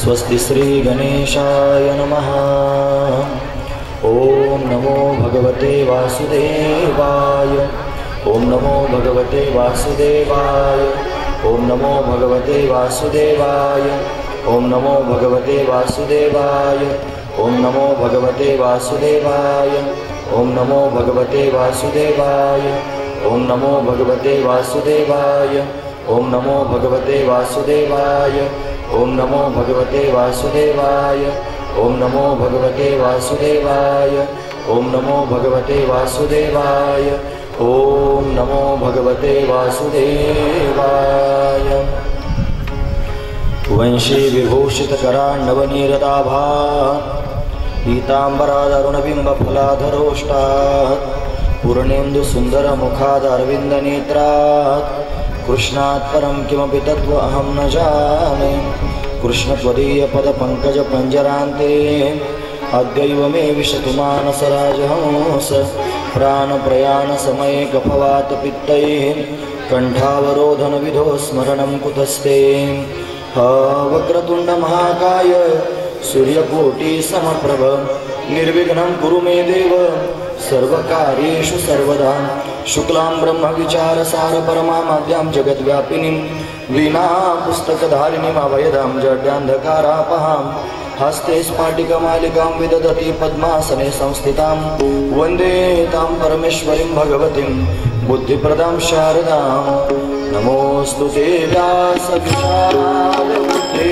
स्वस्ति श्री गणेशाय नमः। ओम नमो भगवते वासुदेवाय। ओम नमो भगवते वासुदेवाय। ओम नमो भगवते वासुदेवाय। ओम नमो भगवते वासुदेवाय। ओम नमो भगवते वासुदेवाय। ओम नमो भगवते वासुदेवाय। ओम नमो भगवते वासुदेवाय। ओम नमो भगवते वासुदेवाय। ओम नमो भगवते वासुदेवाय। ओम नमो भगवते वासुदेवाय। ओम नमो भगवते वासुदेवाय। ओम नमो भगवते वासुदेवाय। वंशी विभूषित कराण्डवनीरदाभा पीताम्बरादरुणबिम्बफलाधरोष्टात् पूर्णेन्दु सुंदर मुखादरविंद नेत्रात् कृष्णात् परं किमपि तत्त्वमहं न जाने। कृष्ण त्वदीय पद पंकज पंजरान्ते अद्यैव मे विशतु मानसराजहंस। प्राण प्रयाण समये कफवात पित्तैः कंठावरोधन विधो स्मरणं कुतस्ते। वक्रतुंड महाकाय सूर्यकोटि समप्रभ निर्विघ्नं कुरु मे देव सर्वकार्येषु सर्वदा। शुक्लां ब्रह्म विचार सार परमाद्यां जगद्व्यापिनीं वीणा पुस्तकधारिणीं अभयदां जड्यान्धकारापहां हस्ते स्फाटिकमालिकां विदधति पद्मासने संस्थितां वन्दे तां परमेश्वरीं भगवतीं बुद्धिप्रदां शारदां। नमोऽस्तु ते व्यासविशालबुद्धे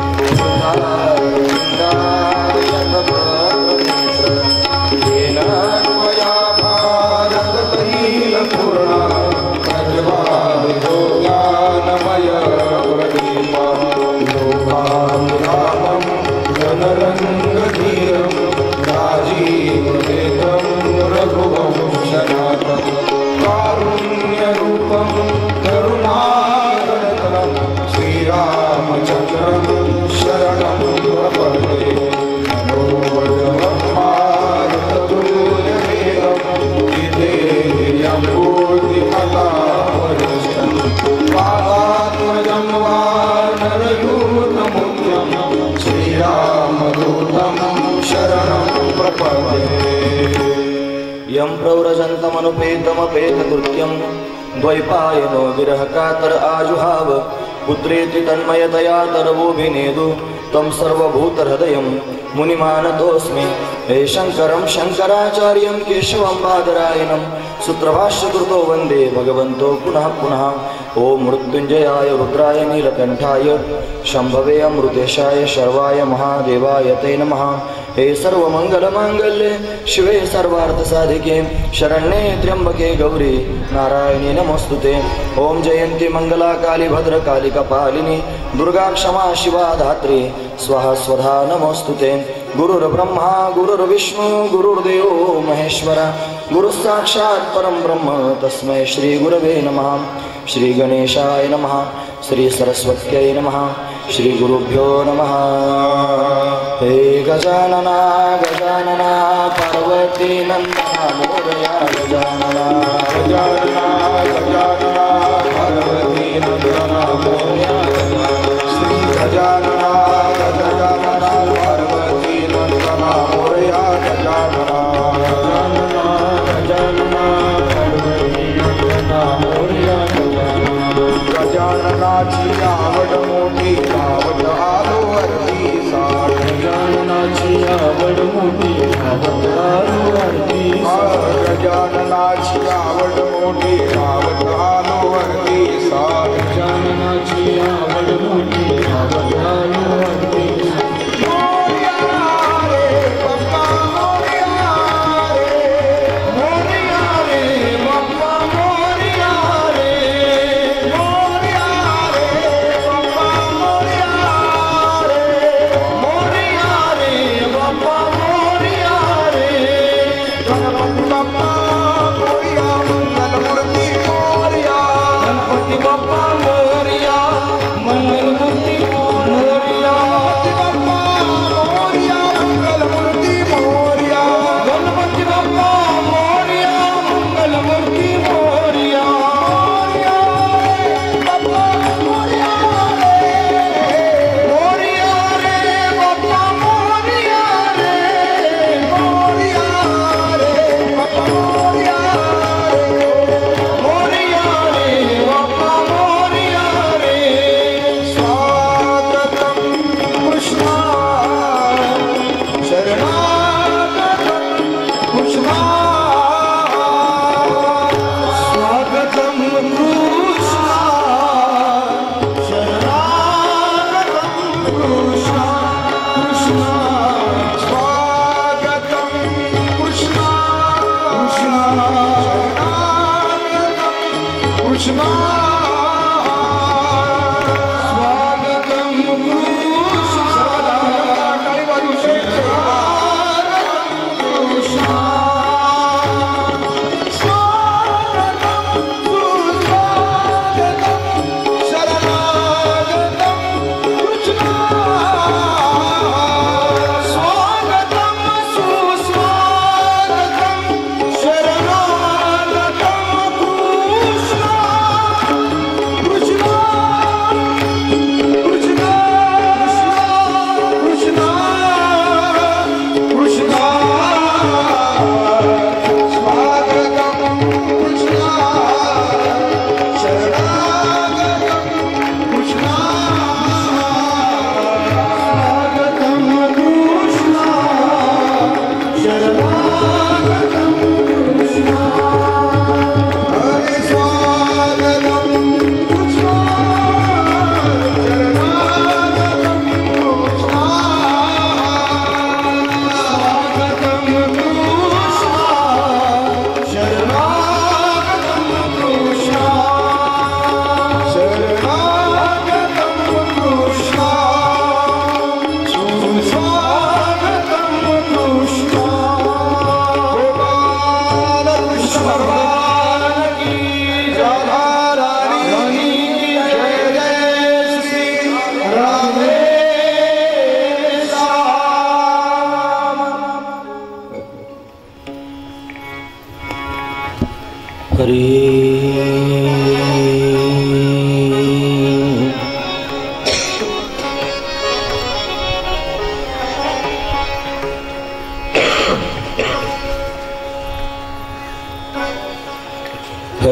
यं प्रव्रजन्तमनुपेतमपेतकृत्यं द्वैपायनो विरहकातर आजुहाव पुत्रेति तन्मयतया तरवोऽभिनेदु तं सर्वभूतहृदयं मुनिमानतोऽस्मि। हे शङ्करं शङ्कराचार्यं केशवं बादरायणं सूत्रभाष्यकृतो वन्दे भगवन्तो पुनः पुनः। ओम मृत्युंजयाय रुद्राय नीलकंठाय शंभवे अमृतेशाय शर्वाय महादेवाय ते नमः। हे सर्वमंगलमांगल्ये शिवे सर्वार्थसाधिके शरण्ये त्र्यंबके गौरी नारायणी नमोस्तुते। ओम जयंती मंगला काली भद्रकाली कपालिनी दुर्गा क्षमा शिवा धात्री स्वाहा स्वधा नमोस्तुते। गुरुर्ब्रह्मा गुरुर्विष्णु गुरुर्देवो महेश्वरा गुरु साक्षात् परम ब्रह्म तस्मै श्री गुरवे नमः। श्री गणेशाय नमः। श्री सरस्वत्यै नमः। श्री गुरुभ्यो नमः। हे गजानना गजानना पार्वती नंदना मोरया गजानना गजानना गजानना पार्वती नंदना मोरया श्री गजानना गजानना पार्वती नंदना मोरया गजानना गजानना गजानना पार्वती नंदना मोरया गजाननाची आवड मोठी आवड आलो वरती साठ। गजाननाची आवड मोठी आवड आलो वरती साठ। गजाननाची आवड मोठी आवड आलो वरती साठ। गजाननाची आवड मोठी आवड आलो वरती गणपती बाप्पा मोरया मंगलमूर्ती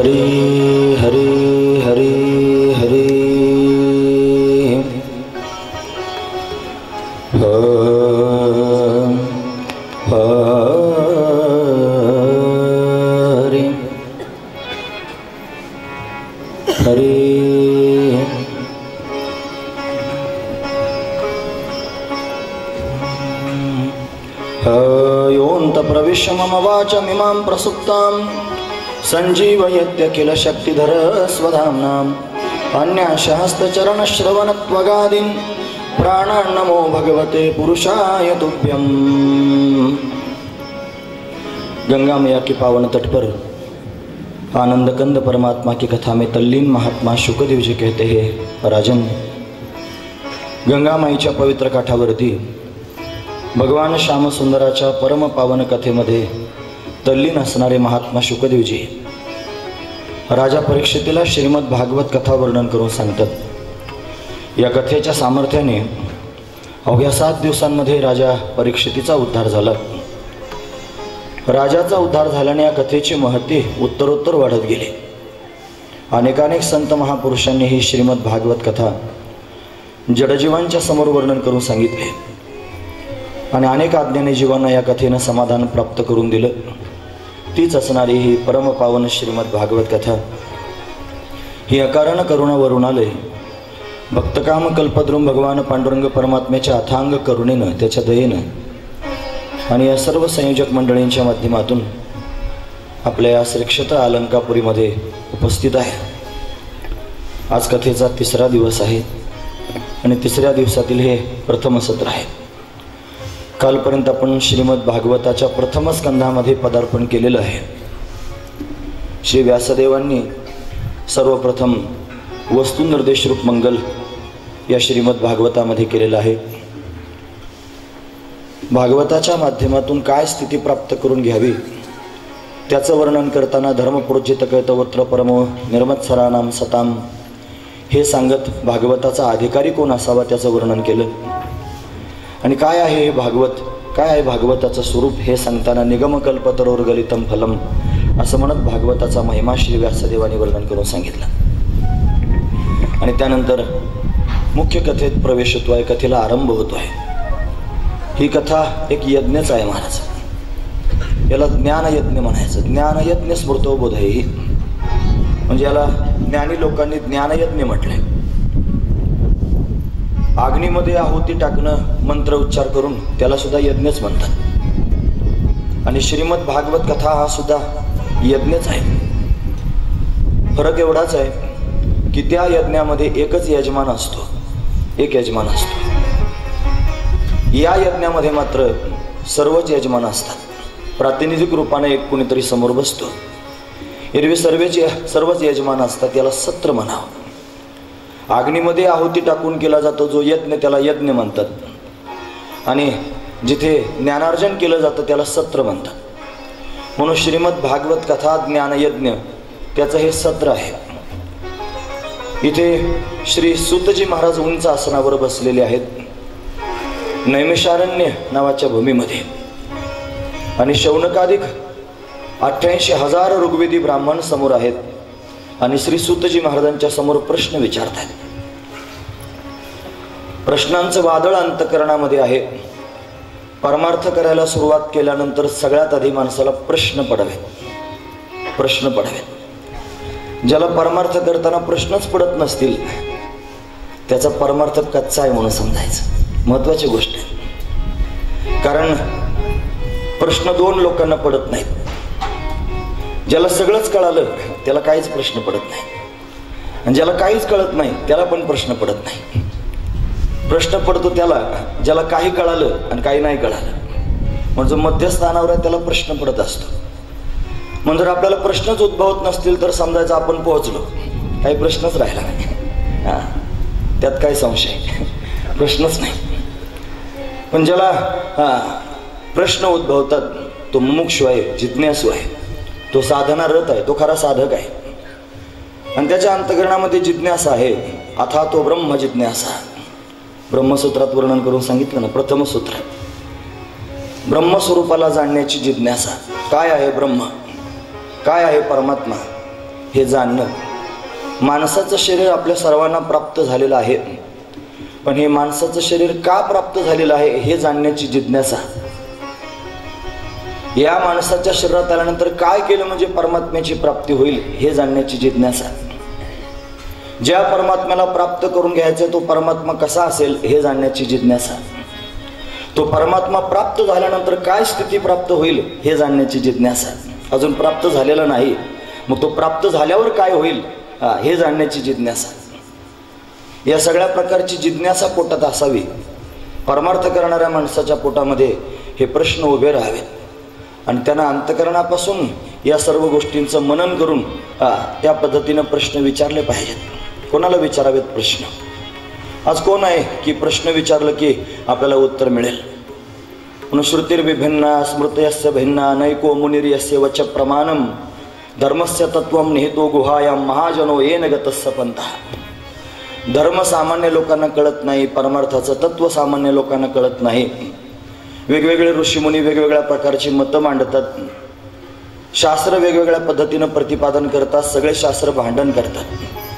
हरी हरी हरी हरी हरी योऽन्त प्रविश्य मम वाचमिमां प्रसुप्तां सञ्जीवयत्य किल शक्तिधर स्वधाम्नाम् अन्याशहस्तचरणश्रवणत्वगादीन् प्राणान्नमो भगवते पुरुषाय तुभ्यम्। गंगा मैया के पावन तट पर आनंद कंद परमात्मा की कथा में तल्लीन महात्मा शुकदेव जी कहते हैं, राजन, गंगा माईच्या पवित्र काठावरती भगवान श्यामसुंदराच्या परम पावन कथेमध्ये तल्लीन असणारे महात्मा शुकदेवजी राजा परीक्षितीला श्रीमद भागवत कथा वर्णन करून सांगतात। या कथेच्या सामर्थ्याने अवघ्या 7 दिवसांमध्ये राजा परीक्षितीचा उद्धार झाला। राजाचा उद्धार झाल्याने या कथेची महती उत्तरोत्तर वाढत गेली। अनेकानेक संत महापुरुषांनी ही श्रीमद भागवत कथा जडजीवांच्या समोर वर्णन करून सांगितले आणि अनेक आज्ञाने जीवांना या कथेनं समाधान प्राप्त करून दिलं। तीच असणारी ही परम पावन श्रीमद भागवत कथा ही अकारण करुणा वरुणालय भक्तकाम कल्पद्रुम भगवान पांडुरंग परमात्म्याच्या अथांग करुणेनं, त्याच्या दयेनं आणि या सर्व संयोजक मंडळींच्या माध्यमातून आपल्या या श्री क्षेत्र अलंकापुरीमध्ये उपस्थित आहे। आज कथेचा 3रा दिवस आहे आणि 3ऱ्या दिवसातील हे प्रथम सत्र आहे। कालपर्यंत आपण श्रीमद भागवताच्या प्रथम स्कंधामध्ये पदार्पण केलेलं आहे। श्री व्यासदेवांनी सर्वप्रथम वस्तुनिर्देश रूप मंगल या श्रीमद भागवतामध्ये केलेलं आहे। भागवताच्या माध्यमातून काय स्थिती प्राप्त करून घ्यावी त्याचं वर्णन करताना धर्मप्रोज्झित कळतवत्र परमो निर्मत्सराणाम सताम हे सांगत भागवताचा अधिकारी कोण असावा त्याचं वर्णन केलं आणि काय आहे हे भागवत, काय आहे भागवताचं स्वरूप हे सांगताना निगमकल्पतरोर्गलितम फलम असं म्हणत भागवताचा महिमा श्री व्यासदेवांनी वर्णन करून सांगितलं आणि त्यानंतर मुख्य कथेत प्रवेश होतोय, कथेला आरंभ होतोय। ही कथा एक यज्ञच आहे महाराज, याला ज्ञानयज्ञ म्हणायचं। ज्ञानयज्ञ स्मृतोबोध आहे ही, म्हणजे याला ज्ञानी लोकांनी ज्ञानयज्ञ म्हटलंय। अग्नीमध्ये आहुती टाकणं मंत्र उच्चार करून त्याला सुद्धा यज्ञच म्हणतात आणि श्रीमद भागवत कथा हा सुद्धा यज्ञच आहे। फरक एवढाच आहे की त्या यज्ञामध्ये एकच यजमान असतो, एक यजमान असतो। या यज्ञामध्ये मात्र सर्वच यजमान असतात, प्रातिनिधिक रूपाने एक कुणीतरी समोर बसतो। एरवी सर्वच यजमान असतात, याला सत्र म्हणावं। अग्नीमध्ये आहुती टाकून केला जातो जो यज्ञ त्याला यज्ञ म्हणतात आणि जिथे ज्ञानार्जन केलं जातं त्याला सत्र म्हणतात। म्हणून श्रीमद भागवत कथा ज्ञानयज्ञ त्याचं हे सत्र आहे। इथे श्री सूतजी महाराज उंच आसनावर बसलेले आहेत नैमिषारण्य नावाच्या भूमीमध्ये आणि शौनकाधिक 88,000 ऋग्वेदी ब्राह्मण समोर आहेत आणि श्री सूतजी महाराजांच्या समोर प्रश्न विचारतात। प्रश्नांचं वादळ अंतःकरणामध्ये आहे। परमार्थ करायला सुरुवात केल्यानंतर सगळ्यात आधी माणसाला प्रश्न पडावेत। ज्याला परमार्थ करताना प्रश्नच पडत नसतील त्याचा परमार्थ कच्चा आहे म्हणून समजायचं, महत्वाची गोष्ट आहे। कारण प्रश्न 2 लोकांना पडत नाहीत। ज्याला सगळंच कळालं त्याला काहीच प्रश्न पडत नाही आणि ज्याला काहीच कळत नाही त्याला पण प्रश्न पडत नाही। प्रश्न पडतो त्याला ज्याला काही कळालं आणि काही नाही कळालं, म्हणजे मध्यस्थानावर आहे त्याला प्रश्न पडत असतो। म्हणजे जर आपल्याला प्रश्नच उद्भवत नसतील तर समजायचं आपण पोहोचलो, काही प्रश्नच राहिला नाही। त्यात काय संशय, प्रश्नच नाही। पण ज्याला प्रश्न उद्भवतात तो मुमुक्षु आहे, जिज्ञासू आहे, तो साधनारत आहे, तो खरा साधक आहे आणि त्याच्या अंतःकरणामध्ये जिज्ञासा आहे। अथा तो ब्रह्म जिज्ञासा, ब्रह्मसूत्रात वर्णन करून सांगितलं ना, प्रथम सूत्र ब्रह्मस्वरूपाला जाणण्याची जिज्ञासा। काय आहे ब्रह्म, काय आहे परमात्मा हे जाणणं. माणसाचं शरीर आपल्या सर्वांना प्राप्त झालेलं आहे, पण हे माणसाचं शरीर का प्राप्त झालेलं आहे हे जाणण्याची जिज्ञासा. या माणसाच्या शरीरात आल्यानंतर काय केलं म्हणजे परमात्म्याची प्राप्ती होईल हे जाणण्याची जिज्ञासा. ज्या परमात्म्याला प्राप्त करून घ्यायचं तो परमात्मा कसा असेल हे जाणण्याची जिज्ञासा. तो परमात्मा प्राप्त झाल्यानंतर काय स्थिती प्राप्त होईल हे जाणण्याची जिज्ञासा. अजून प्राप्त झालेला नाही, मग तो प्राप्त झाल्यावर काय होईल हे जाणण्याची जिज्ञासा. या सगळ्या प्रकारची जिज्ञासा पोटात असावी. परमार्थ करणाऱ्या माणसाच्या पोटामध्ये हे प्रश्न उभे राहावेत आणि त्यांना अंतःकरणापासून या सर्व गोष्टींचं मनन करून त्या पद्धतीनं प्रश्न विचारले पाहिजेत. कोणाला विचारावेत प्रश्न? आज कोण आहे की प्रश्न विचारलं की आपल्याला उत्तर मिळेल? म्हणून श्रुतिर्विभिन्ना स्मृतयस्य भिन्ना नैको मुनिर्यस्य वच प्रमाणम धर्मस्य तत्वम निहितो गुहायाम महाजनो येन गतस्य पंथः. धर्म सामान्य लोकांना कळत नाही, परमार्थाचं तत्व सामान्य लोकांना कळत नाही. वेगवेगळे ऋषीमुनी वेगवेगळ्या प्रकारची मतं मांडतात, शास्त्र वेगवेगळ्या पद्धतीनं प्रतिपादन करतात, सगळे शास्त्र भांडण करतात.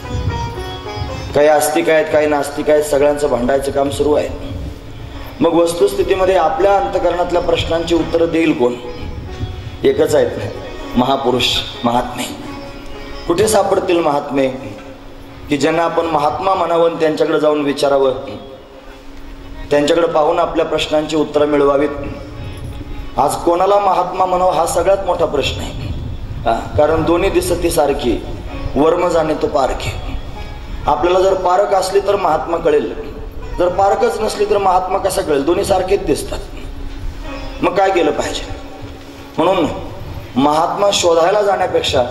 काही आस्तिक आहेत, काही नास्तिक आहेत, सगळ्यांचं भांडायचं काम सुरू आहे. मग वस्तुस्थितीमध्ये आपल्या अंतःकरणातल्या प्रश्नांची उत्तरं देईल कोण? एकच आहेत, महापुरुष, महात्मे. कुठे सापडतील महात्मे की ज्यांना आपण महात्मा म्हणावं, त्यांच्याकडे जाऊन विचारावं, त्यांच्याकडे पाहून आपल्या प्रश्नांची उत्तरं मिळवावीत? आज कोणाला महात्मा म्हणावं हा सगळ्यात मोठा प्रश्न आहे. कारण दोन्ही दिसती सारखी, वर्म जाणे तो पारखे. आपल्याला जर पारख असली तर महात्मा कळेल, जर पारखच नसली तर महात्मा कसा कळेल? दोन्ही सारखेच दिसतात. मग काय केलं पाहिजे? म्हणून महात्मा शोधायला जाण्यापेक्षा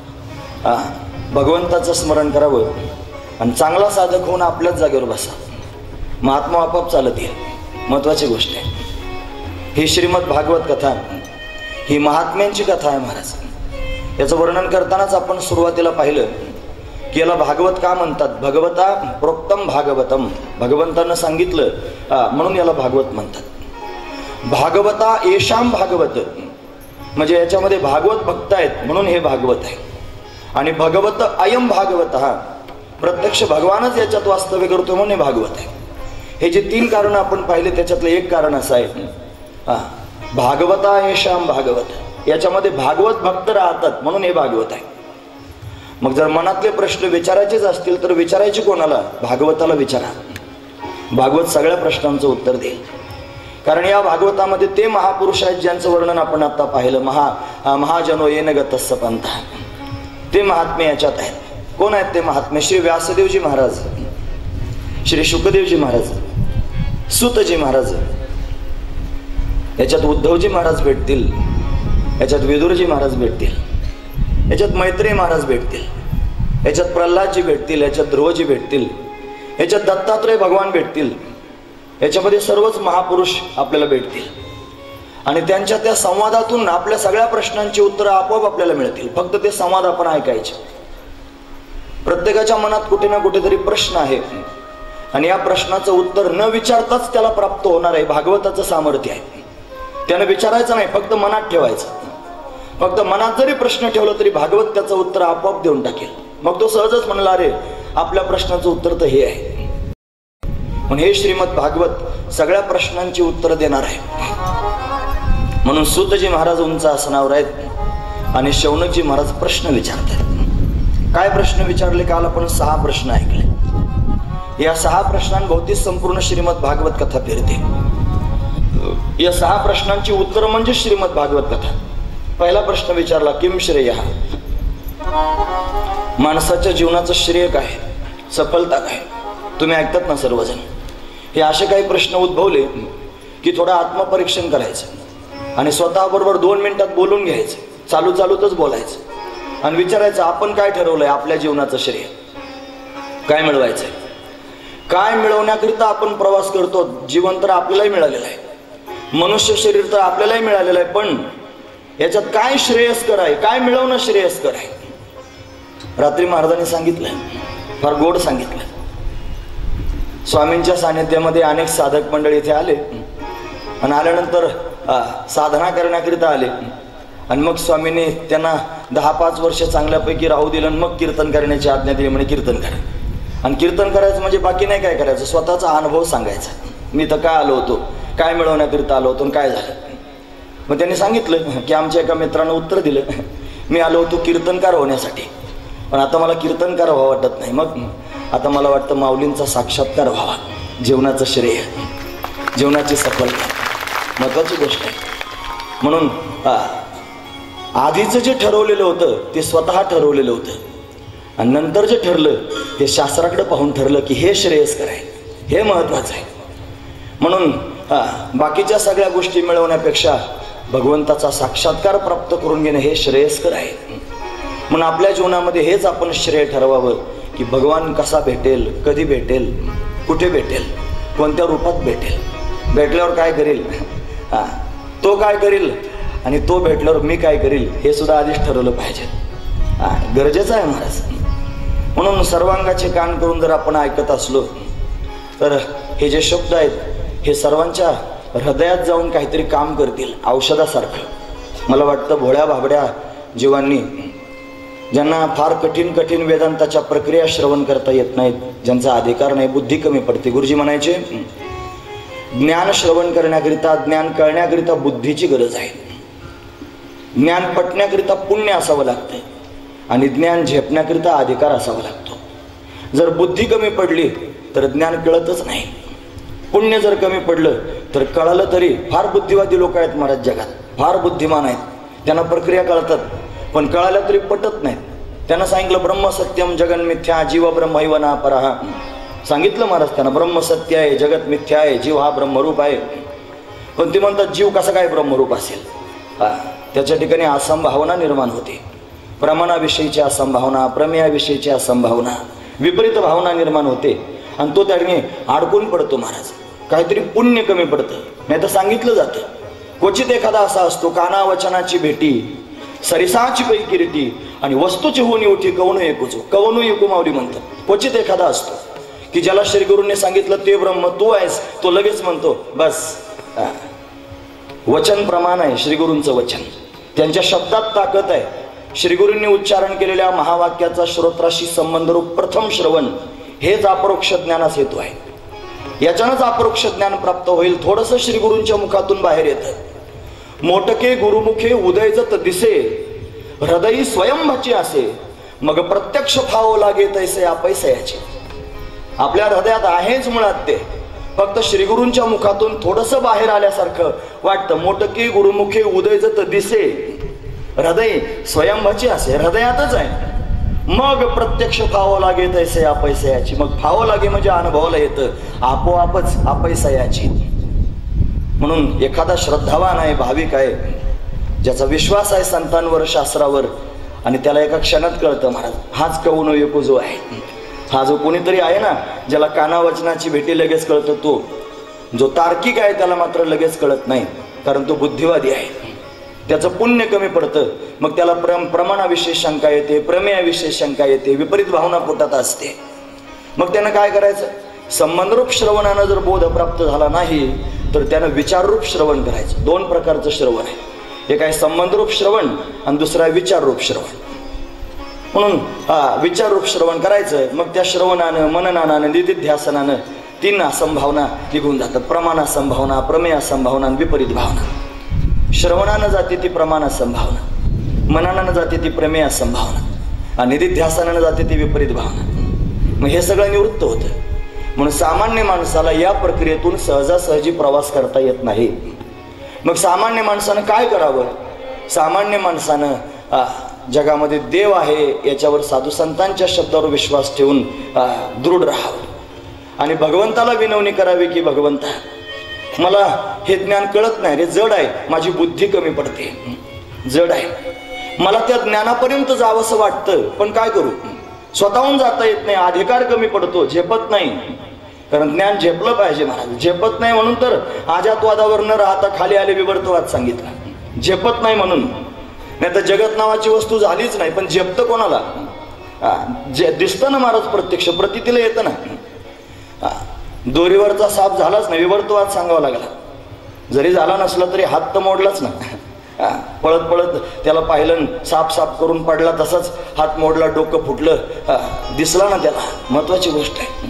भगवंताचं स्मरण करावं आणि चांगला साधक होऊन आपल्याच जागेवर बसा. महात्मा आपोआप चालत येईल. महत्वाची गोष्ट आहे ही श्रीमद भागवत कथा, ही महात्म्यांची कथा आहे महाराज. याचं वर्णन करतानाच आपण सुरुवातीला पाहिलं की याला भागवत का म्हणतात? भगवता प्रोक्तम भागवतम, भगवंतानं सांगितलं म्हणून याला भागवत म्हणतात. भागवता येशाम भागवत, म्हणजे याच्यामध्ये भागवत भक्त आहेत म्हणून हे भागवत आहे. आणि भगवत अयम भागवत, हा प्रत्यक्ष भगवानच याच्यात वास्तव्य करतो म्हणून हे भागवत आहे. हे जे तीन कारण आपण पाहिले त्याच्यातलं एक कारण असं आहे, भागवता येशाम भागवत, याच्यामध्ये भागवत भक्त राहतात म्हणून हे भागवत आहे. मग जर मनातले प्रश्न विचारायचेच असतील तर विचारायचे कोणाला? भागवताला विचारा. भागवत सगळ्या प्रश्नांचं उत्तर देईल. कारण या भागवतामध्ये ते महापुरुष आहेत ज्यांचं वर्णन आपण आता पाहिलं. महाजनो येन गतस्य पंथः, ते महात्मे याच्यात आहेत. कोण आहेत ते महात्मे? श्री व्यासदेवजी महाराज, श्री शुकदेवजी महाराज, सूतजी महाराज, याच्यात उद्धवजी महाराज भेटतील, याच्यात विदुरजी महाराज भेटतील, याच्यात मैत्रेय महाराज भेटतील, याच्यात प्रल्हादजी भेटतील, याच्यात ध्रुवजी भेटतील, याच्यात दत्तात्रय भगवान भेटतील. याच्यामध्ये सर्वच महापुरुष आपल्याला भेटतील आणि त्यांच्या त्या संवादातून आपल्या सगळ्या प्रश्नांची उत्तरं आपोआप आपल्याला मिळतील. फक्त ते संवाद आपण ऐकायचे. प्रत्येकाच्या मनात कुठे ना कुठेतरी प्रश्न आहे आणि या प्रश्नाचं उत्तर न विचारताच त्याला प्राप्त होणार आहे. भागवताचं सामर्थ्य आहे. त्यानं विचारायचं नाही, फक्त मनात ठेवायचं. फक्त मनात जरी प्रश्न ठेवला तरी भागवत त्याचं उत्तर आपोआप देऊन टाकेल. मग तो सहजच म्हणला, अरे आपल्या प्रश्नाचं उत्तर तर हे आहे. म्हणून हे श्रीमद भागवत सगळ्या प्रश्नांची उत्तर देणार आहे. म्हणून सूतजी महाराज उंच आसनावर आहेत आणि शौनकजी महाराज प्रश्न विचारतात. काय प्रश्न विचारले? काल आपण 6 प्रश्न ऐकले. या 6 प्रश्नांभोवती संपूर्ण श्रीमद भागवत कथा फिरते. या 6 प्रश्नांची उत्तर म्हणजे श्रीमद भागवत कथा. पहिला प्रश्न विचारला, किम श्रेय, माणसाच्या जीवनाचं श्रेय काय, सफलता काय? तुम्ही ऐकतात ना सर्वजण. हे असे काही प्रश्न उद्भवले की थोडं आत्मपरीक्षण करायचं आणि स्वतःबरोबर 2 मिनिटात बोलून घ्यायचं. चालूच बोलायचं आणि विचारायचं आपण काय ठरवलंय आपल्या जीवनाचं श्रेय काय मिळवायचंय. काय मिळवण्याकरिता आपण प्रवास करतो. जीवन तर आपल्यालाही मिळालेलं आहे, मनुष्य शरीर तर आपल्यालाही मिळालेलं आहे, पण याच्यात काय श्रेयस्कर आहे, काय मिळवणं श्रेयस्कर आहे? रात्री महाराजांनी सांगितलं, फार गोड सांगितलं. स्वामींच्या सानिध्यामध्ये अनेक साधक मंडळी इथे आले आणि आल्यानंतर साधना करण्याकरिता आले आणि मग स्वामींनी त्यांना 10-5 वर्ष चांगल्यापैकी राहू दिलं आणि मग कीर्तन करण्याची आज्ञा दिली, म्हणे कीर्तन करा. आणि कीर्तन करायचं म्हणजे बाकी नाही काय करायचं, स्वतःचा अनुभव सांगायचा. मी तर काय आलो होतो, काय मिळवण्याकरिता आलो होतो आणि काय झालं. मग त्यांनी सांगितलं की आमच्या एका मित्रानं उत्तर दिलं, मी आलो होतो कीर्तनकार होण्यासाठी, पण आता मला कीर्तनकार व्हावं वाटत नाही. मग आता मला वाटतं माऊलींचा साक्षात्कार व्हावा. जीवनाचं श्रेय, जीवनाची सफलता महत्त्वाची गोष्ट आहे. म्हणून आधीचं जे ठरवलेलं होतं ते स्वतः ठरवलेलं होतं आणि नंतर जे ठरलं ते शास्त्राकडे पाहून ठरलं की हे श्रेयस्कर आहे, हे महत्त्वाचं आहे. म्हणून बाकीच्या सगळ्या गोष्टी मिळवण्यापेक्षा भगवंताचा साक्षात्कार प्राप्त करून घेणं हे श्रेयस्कर आहे. म्हणून आपल्या जीवनामध्ये हेच आपण श्रेय ठरवावं की भगवान कसा भेटेल, कधी भेटेल, कुठे भेटेल, कोणत्या रूपात भेटेल, भेटल्यावर काय करेल, तो काय करेल आणि तो भेटल्यावर मी काय करेल, हे सुद्धा आधीच ठरवलं पाहिजे. गरजेचं आहे महाराज. म्हणून सर्वांगाचे कान करून जर आपण ऐकत असलो तर हे जे शब्द आहेत हे सर्वांच्या हृदयात जाऊन काहीतरी काम करतील, औषधासारखं. मला वाटतं भोळ्या भाबड्या जीवांनी, ज्यांना फार कठीण कठीण वेदांताच्या प्रक्रिया श्रवण करता येत नाहीत, ज्यांचा अधिकार नाही, बुद्धी कमी पडते. गुरुजी म्हणायचे ज्ञान श्रवण करण्याकरिता, ज्ञान कळण्याकरिता बुद्धीची गरज आहे. ज्ञान पटण्याकरिता पुण्य असावं लागतं आणि ज्ञान झेपण्याकरिता अधिकार असावा लागतो. जर बुद्धी कमी पडली तर ज्ञान कळतच नाही. पुण्य जर कमी पडलं तर कळालं तरी, फार बुद्धिवादी लोक आहेत महाराज जगात, फार बुद्धिमान आहेत, त्यांना प्रक्रिया कळतात, पण कळाल्या तरी पटत नाहीत. त्यांना सांगितलं ब्रह्म सत्यम जगन मिथ्या जीव ब्रह्मैव ना परहा. सांगितलं महाराज त्यांना ब्रह्म सत्य आहे, जगत मिथ्या आहे, जीव हा ब्रह्मरूप आहे. पण ते म्हणतात जीव कसा काय ब्रह्मरूप असेल. त्याच्या ठिकाणी असंभावना निर्माण होते. प्रमाणाविषयीची असंभावना, प्रमेयाविषयीची असंभावना, विपरीत भावना निर्माण होते आणि तो त्याने अडकून पडतो महाराज. काहीतरी पुण्य कमी पडतं. नाही तर सांगितलं जातं क्वचित एखादा असा असतो काना वचनाची भेटी, सरिसाची पै किरीटी आणि वस्तूची होऊन उठी कवणू एकूचो. कवणू एकू माऊली म्हणतात. क्वचित एखादा असतो की ज्याला श्रीगुरूंनी सांगितलं ते ब्रह्म तू आहेस, तो लगेच म्हणतो बस. वचन प्रमाण आहे श्रीगुरूंचं वचन, त्यांच्या शब्दात ताकद आहे. श्रीगुरूंनी उच्चारण केलेल्या महावाक्याचा श्रोत्राशी संबंधरूप प्रथम श्रवण हेच अपरोक्ष ज्ञानास हेतू आहे. याच्यानंच अपरोक्ष ज्ञान प्राप्त होईल. थोडंसं श्रीगुरूंच्या मुखातून बाहेर येतं. मोटके गुरुमुखे उदयजत दिसे, हृदयी स्वयंभाची असे, मग प्रत्यक्ष फावो लागे तैसे अपैसयाचे. आपल्या हृदयात आहेच मुळात ते, फक्त श्रीगुरूंच्या मुखातून थोडंसं बाहेर आल्यासारखं वाटतं. मोटके गुरुमुखे उदयजत दिसे, हृदय स्वयंभाची असे, हृदयातच आहे. मग प्रत्यक्ष फावो लागे तैसे अपैसयाची. मग फावो लागे म्हणजे अनुभवाला येतं आपोआपच अपैसयाची. म्हणून एखादा श्रद्धावान आहे, भाविक आहे, ज्याचा विश्वास आहे संतांवर, शास्त्रावर, आणि त्याला एका क्षणात कळतं महाराज हाच कवनो एको जो आहे. हा जो कोणीतरी आहे ना ज्याला कानावचनाची भेटी लगेच कळतं, तो जो तार्किक आहे त्याला मात्र लगेच कळत नाही, कारण तो बुद्धिवादी आहे. त्याचं पुण्य कमी पडतं. मग त्याला प्रमाणाविषयी शंका येते, प्रमेयाविषयी शंका येते, विपरीत भावना पोटात असते. मग त्यानं काय करायचं? संबंधरूप श्रवणानं जर बोध प्राप्त झाला नाही तर त्यानं विचाररूप श्रवण करायचं. 2 प्रकारचं श्रवण आहे. एक आहे संबंधरूप श्रवण आणि दुसरं आहे विचाररूप श्रवण. म्हणून विचाररूप श्रवण करायचं. मग त्या श्रवणानं, मननानं, निधिध्यासनानं 3 असंभावना निघून जातात. प्रमाण असंभावना, प्रमेय असंभावना आणि विपरीत भावना. श्रवणानं जाते ती प्रमाण असंभावना, मनानं जाते ती प्रमेय असंभावना आणि निधिध्यासनानं जाते ती विपरीत भावना. मग हे सगळं निवृत्त होतं. म्हणून सामान्य माणसाला या प्रक्रियेतून सहजासहजी प्रवास करता येत नाही. मग सामान्य माणसानं काय करावं? सामान्य माणसानं जगामध्ये देव आहे याच्यावर, साधू संतांच्या शब्दावर विश्वास ठेवून दृढ राहावं आणि भगवंताला विनवणी करावी की भगवंता मला हे ज्ञान कळत नाही रे, जड आहे, माझी बुद्धी कमी पडते, जड आहे, मला त्या ज्ञानापर्यंत जावंसं वाटतं, पण काय करू? स्वतःहून जाता येत नाही, अधिकार कमी पडतो, झेपत नाही. कारण ज्ञान झेपलं पाहिजे महाराज. झेपत नाही म्हणून तर आजातवादावर न राहता खाली आले विवर्तवाद सांगितला. झेपत नाही म्हणून, नाही तर जगत नावाची वस्तू झालीच नाही. पण झेपतं कोणाला? जे दिसतं ना महाराज, प्रत्यक्ष प्रतीला येतं ना. दोरीवरचा साप झालाच नाही, विवर्तवाद सांगावा लागला. जरी झाला नसला तरी हात तर मोडलाच ना. पळत पळत त्याला पाहिलं, साफ साफ करून पडला, तसंच हात मोडला, डोकं फुटलं, दिसला ना त्याला. महत्वाची गोष्ट आहे.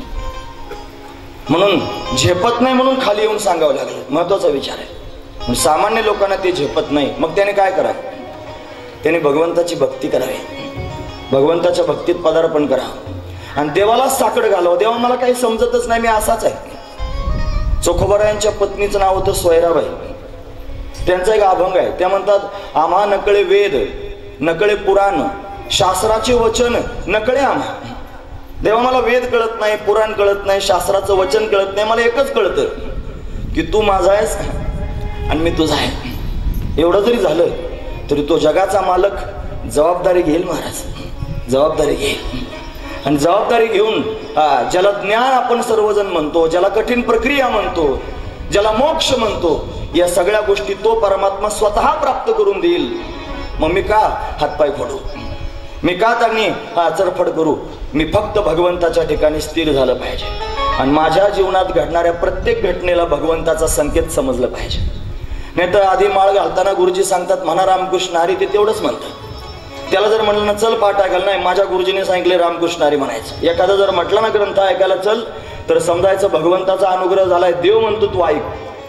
म्हणून झेपत नाही म्हणून खाली येऊन सांगावं लागलं, महत्वाचा विचार आहे. सामान्य लोकांना ते झेपत नाही, मग त्याने काय करावं? त्याने भगवंताची भक्ती करावी, भगवंताच्या भक्तीत पदार्पण करावं आणि देवालाच साकड घालावं. देवा मला काही समजतच नाही, मी असाच आहे. चोखोबारायांच्या पत्नीचं नाव होतं सोयराबाई. त्यांचा एक अभंग आहे. त्या म्हणतात, आम्हा नकळे वेद नकळे पुराण, शास्त्राचे वचन नकळे आम्हा. देवा मला वेद कळत नाही, पुराण कळत नाही, शास्त्राचं वचन कळत नाही, मला एकच कळतं की तू माझा आहेस आणि मी तुझा आहे. एवढं जरी झालं तरी तो जगाचा मालक जबाबदारी घेईल महाराज, जबाबदारी घेईल. आणि जबाबदारी घेऊन ज्याला ज्ञान आपण सर्वजण म्हणतो, ज्याला कठीण प्रक्रिया म्हणतो, ज्याला मोक्ष म्हणतो, या सगळ्या गोष्टी तो परमात्मा स्वतः प्राप्त करून देईल. मग मी का हातपाय फोडू, मी का त्यांनी चरफड करू? मी फक्त भगवंताच्या ठिकाणी स्थिर झालं पाहिजे आणि माझ्या जीवनात घडणाऱ्या प्रत्येक घटनेला भगवंताचा संकेत समजलं पाहिजे. नाही तर आधी माळ घालताना गुरुजी सांगतात म्हणा रामकृष्ण हरी, ते तेवढंच म्हणतात. त्याला जर म्हणलं ना चल पाठ ऐकायला, नाही माझ्या गुरुजीने सांगितले रामकृष्ण हरी म्हणायचं. एखादा जर म्हटलं ना ग्रंथ ऐकायला चल, तर समजायचं भगवंताचा अनुग्रह झालाय, देव म्हणतो तू ऐक.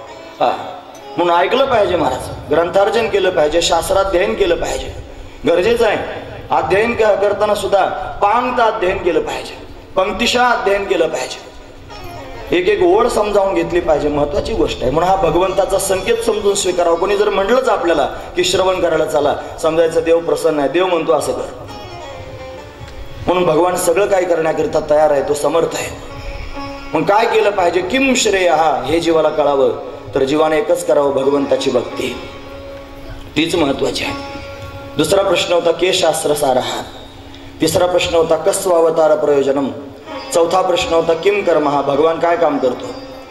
म्हणून ऐकलं पाहिजे महाराज, ग्रंथार्जन केलं पाहिजे, शास्त्राध्ययन केलं पाहिजे, गरजेचं आहे. अध्ययन करताना सुद्धा पांगत अध्ययन केलं पाहिजे, पंक्तिशः अध्ययन केलं पाहिजे, एक एक ओळ समजावून घेतली पाहिजे, महत्वाची गोष्ट आहे. म्हणून हा भगवंताचा संकेत समजून स्वीकारावा. कोणी जर म्हटलंच आपल्याला की श्रवण करायला चला, समजायचं देव प्रसन्न आहे, देव म्हणतो असं कर. म्हणून भगवान सगळं काय करण्याकरिता तयार आहे, तो समर्थ आहे. मग काय केलं पाहिजे? किम श्रेय हा, हे जीवाला कळावं तर जीवाने एकच करावं, भगवंताची भक्ती, तीच महत्वाची आहे. दुसरा प्रश्न होता के शास्त्र सारहा. तिसरा प्रश्न होता कस्व अवतार प्रयोजनम. चौथा प्रश्न होता किम कर्म हा, भगवान काय काम करतो.